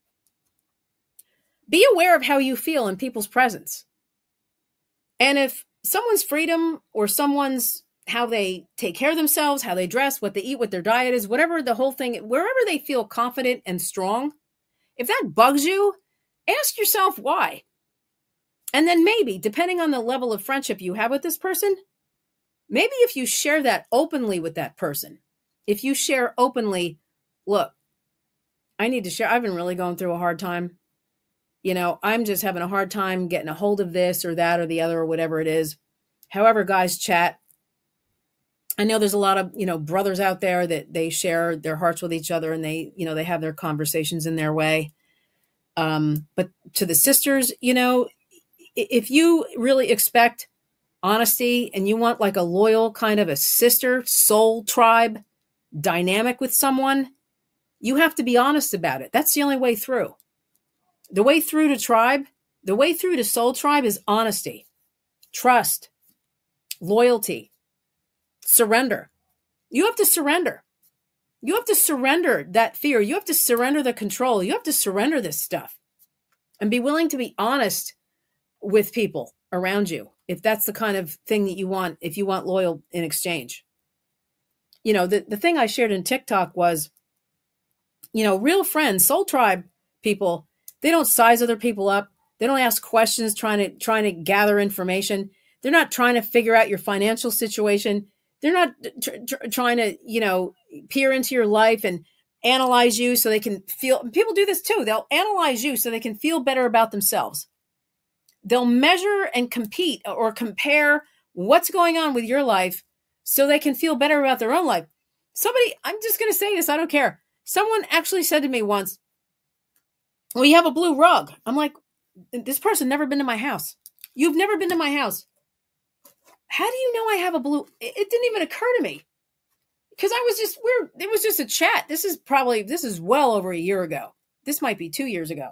Be aware of how you feel in people's presence. And if someone's freedom or someone's how they take care of themselves, how they dress, what they eat, what their diet is, whatever the whole thing, wherever they feel confident and strong, if that bugs you, ask yourself why. And then maybe, depending on the level of friendship you have with this person, maybe if you share that openly with that person, if you share openly, look, I need to share, I've been really going through a hard time. I'm just having a hard time getting a hold of this or that or the other or whatever it is. However, guys chat. I know there's a lot of, brothers out there that they share their hearts with each other and they have their conversations in their way. But to the sisters, if you really expect honesty and you want like a loyal kind of a sister soul tribe dynamic with someone, you have to be honest about it. That's the only way through. The way through to tribe, the way through to soul tribe is honesty, trust, loyalty, surrender. You have to surrender. You have to surrender that fear. You have to surrender the control. You have to surrender this stuff and be willing to be honest with people around you. If that's the kind of thing that you want, if you want loyal in exchange. The thing I shared in TikTok was, real friends, soul tribe people, they don't size other people up. They don't ask questions trying to gather information. They're not trying to figure out your financial situation. They're not trying to, peer into your life and analyze you so they can feel. People do this too. They'll analyze you so they can feel better about themselves. They'll measure and compete or compare what's going on with your life so they can feel better about their own life. I'm just going to say this. I don't care. Someone actually said to me once, well, you have a blue rug. I'm like, this person never been to my house. You've never been to my house. How do you know I have a blue? It didn't even occur to me because it was just a chat. This is well over a year ago. This might be 2 years ago.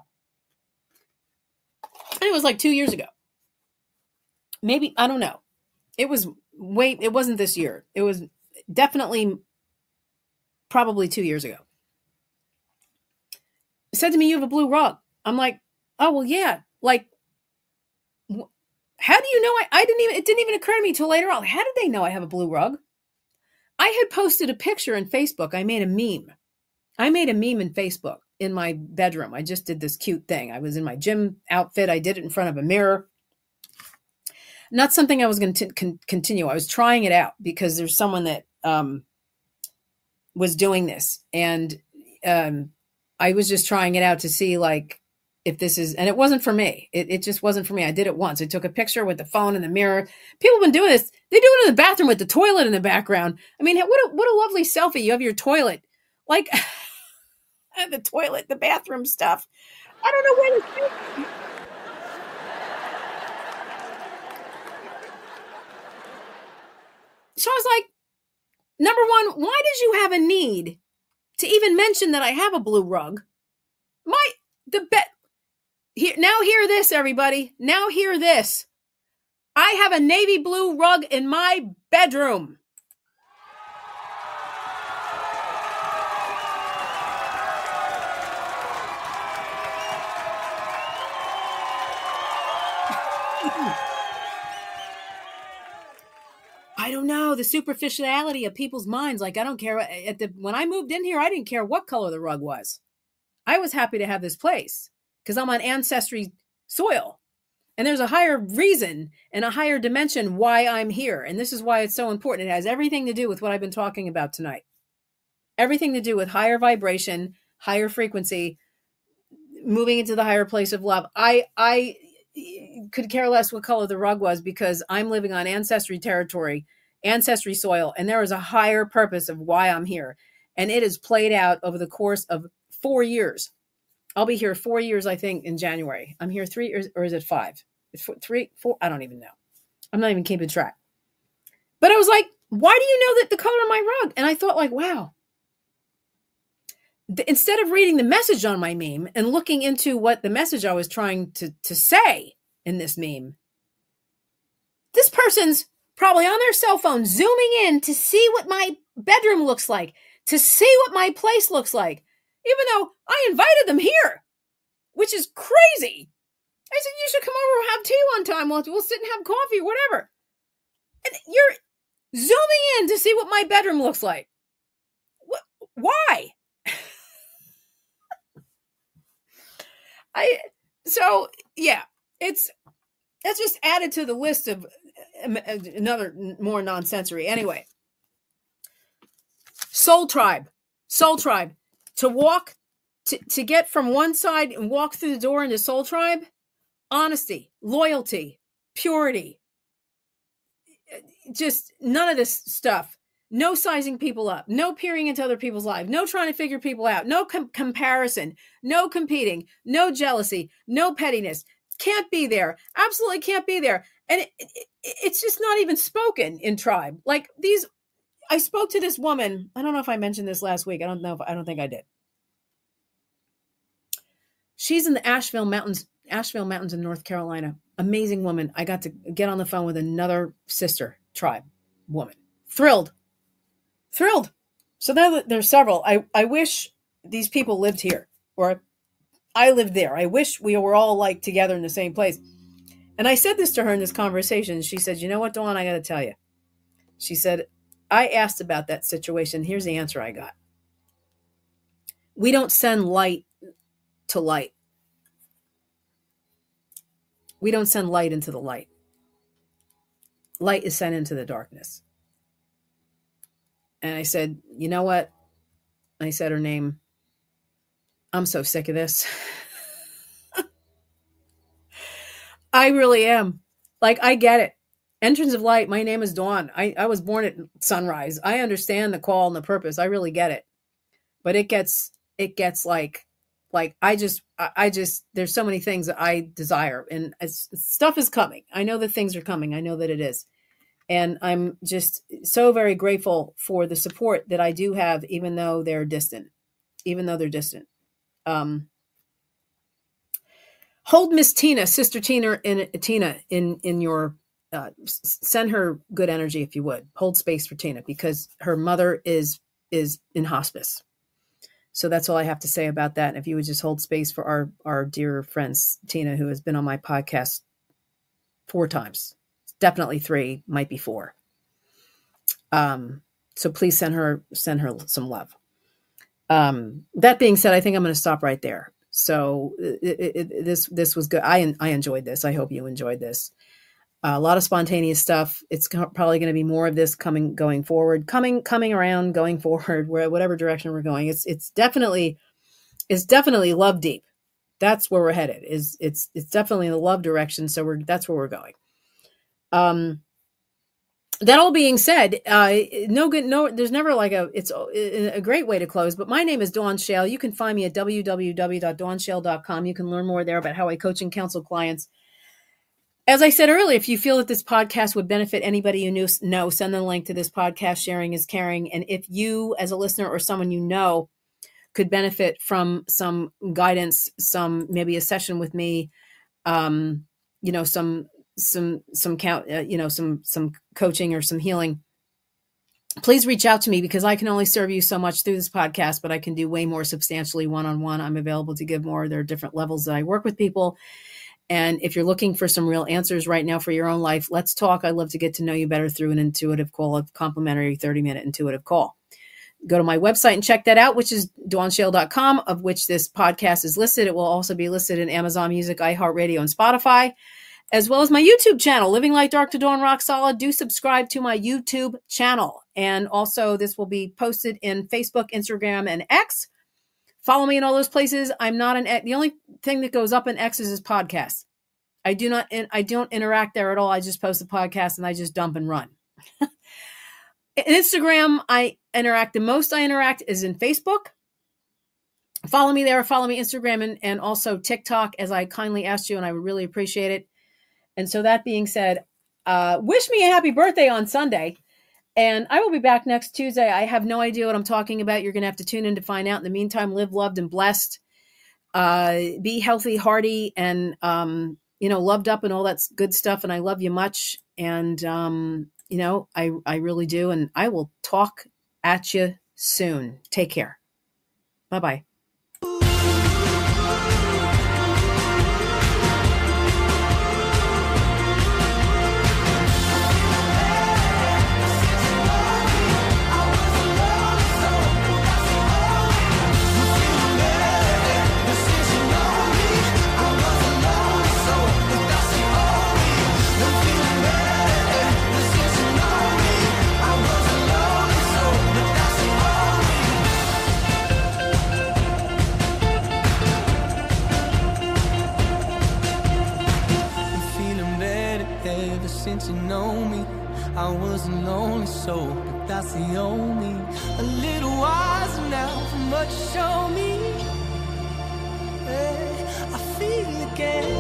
And it was like 2 years ago. Maybe, I don't know. It wasn't this year. It was definitely probably 2 years ago. It said to me, you have a blue rug. I'm like, oh, well, yeah. Like, how do you know? It didn't even occur to me till later on. How did they know I have a blue rug? I had posted a picture in Facebook. I made a meme. In Facebook in my bedroom. I just did this cute thing. I was in my gym outfit. I did it in front of a mirror. Not something I was going to continue. I was trying it out because there's someone that was doing this. And I was just trying it out to see like if this is, and it wasn't for me. It just wasn't for me. I did it once. I took a picture with the phone and the mirror. People have been doing this. They do it in the bathroom with the toilet in the background. I mean, what a lovely selfie. You have your toilet. Like the toilet, the bathroom stuff. I don't know where to see. So I was like, number one, why did you have a need to even mention that I have a blue rug? Now hear this, everybody. Now hear this. I have a navy blue rug in my bedroom. I don't know, the superficiality of people's minds. Like, I don't care. When I moved in here, I didn't care what color the rug was. I was happy to have this place because I'm on ancestry soil. And there's a higher reason and a higher dimension why I'm here. And this is why it's so important. It has everything to do with what I've been talking about tonight. Everything to do with higher vibration, higher frequency, moving into the higher place of love. I could care less what color the rug was because I'm living on ancestry territory, ancestry soil, and there is a higher purpose of why I'm here. And it is played out over the course of 4 years. I'll be here 4 years, I think, in January. I'm here 3 years, or is it 5? It's 3, 4. I don't even know. I'm not even keeping track. But I was like, why do you know that the color of my rug? And I thought, like, wow. Instead of reading the message on my meme and looking into what the message I was trying to say in this meme, this person's probably on their cell phone zooming in to see what my bedroom looks like, to see what my place looks like, even though I invited them here, which is crazy. I said, you should come over and have tea one time. We'll sit and have coffee or whatever. And you're zooming in to see what my bedroom looks like. Why? That's just added to the list of another more nonsensory. Anyway, soul tribe, to walk, to get from one side and walk through the door into soul tribe, honesty, loyalty, purity, just none of this stuff. No sizing people up, no peering into other people's lives, no trying to figure people out, no comparison, no competing, no jealousy, no pettiness. Can't be there. Absolutely can't be there. And it's just not even spoken in tribe. Like I spoke to this woman. I don't know if I mentioned this last week. I don't think I did. She's in the Asheville Mountains in North Carolina. Amazing woman. I got to get on the phone with another sister tribe woman. Thrilled. So now there's several. I wish these people lived here, or I lived there. I wish we were all like together in the same place. And I said this to her in this conversation. She said, you know what, Dawn, I got to tell you. She said, I asked about that situation. Here's the answer I got. We don't send light to light. We don't send light into the light. Light is sent into the darkness. And I said, you know what? I said her name. I'm so sick of this. I really am. Like, I get it. Entrance of light. My name is Dawn. I was born at sunrise. I understand the call and the purpose. I really get it. But it gets like I just, there's so many things that I desire, and stuff is coming. I know that things are coming. I know that it is. And I'm just so very grateful for the support that I do have, even though they're distant. Hold Miss Tina, Sister Tina, in your, send her good energy if you would. Hold space for Tina because her mother is in hospice. So that's all I have to say about that. And if you would just hold space for our dear friends, Tina, who has been on my podcast 4 times. Definitely 3, might be 4. So please send her some love. That being said, I think I'm going to stop right there. So this was good. I enjoyed this. I hope you enjoyed this. A lot of spontaneous stuff. It's probably going to be more of this coming going forward, coming around, going forward, whatever direction we're going. It's definitely love deep. That's where we're headed. It's definitely in the love direction. So that's where we're going. That all being said, there's never it's a great way to close, but my name is Dawn Shale. You can find me at www.dawnshale.com. You can learn more there about how I coach and counsel clients. As I said earlier, if you feel that this podcast would benefit anybody you know, send the link to this podcast. Sharing is caring. And if you as a listener or someone you know could benefit from some guidance, maybe a session with me, some coaching or some healing, please reach out to me because I can only serve you so much through this podcast, but I can do way more substantially one-on-one. I'm available to give more. There are different levels that I work with people. And if you're looking for some real answers right now for your own life, let's talk. I'd love to get to know you better through an intuitive call, a complimentary 30-minute intuitive call. Go to my website and check that out, which is dawnshale.com, of which this podcast is listed. It will also be listed in Amazon Music, iHeartRadio, and Spotify, as well as my YouTube channel, Living Light Dark to Dawn Rock Solid. Do subscribe to my YouTube channel. And also this will be posted in Facebook, Instagram, and X. Follow me in all those places. I'm not the only thing that goes up in X is podcasts. I don't interact there at all. I just post a podcast and I just dump and run. In Instagram, I interact. The most I interact is in Facebook. Follow me there. Follow me Instagram and also TikTok, as I kindly asked you, and I would really appreciate it. And so that being said, wish me a happy birthday on Sunday. And I will be back next Tuesday. I have no idea what I'm talking about. You're going to have to tune in to find out. In the meantime, live, loved, and blessed. Be healthy, hearty, and, loved up and all that good stuff. And I love you much. And, I really do. And I will talk at you soon. Take care. Bye-bye. Since you know me, I was a lonely soul, but that's the only. A little wiser now from what you show me. I feel again.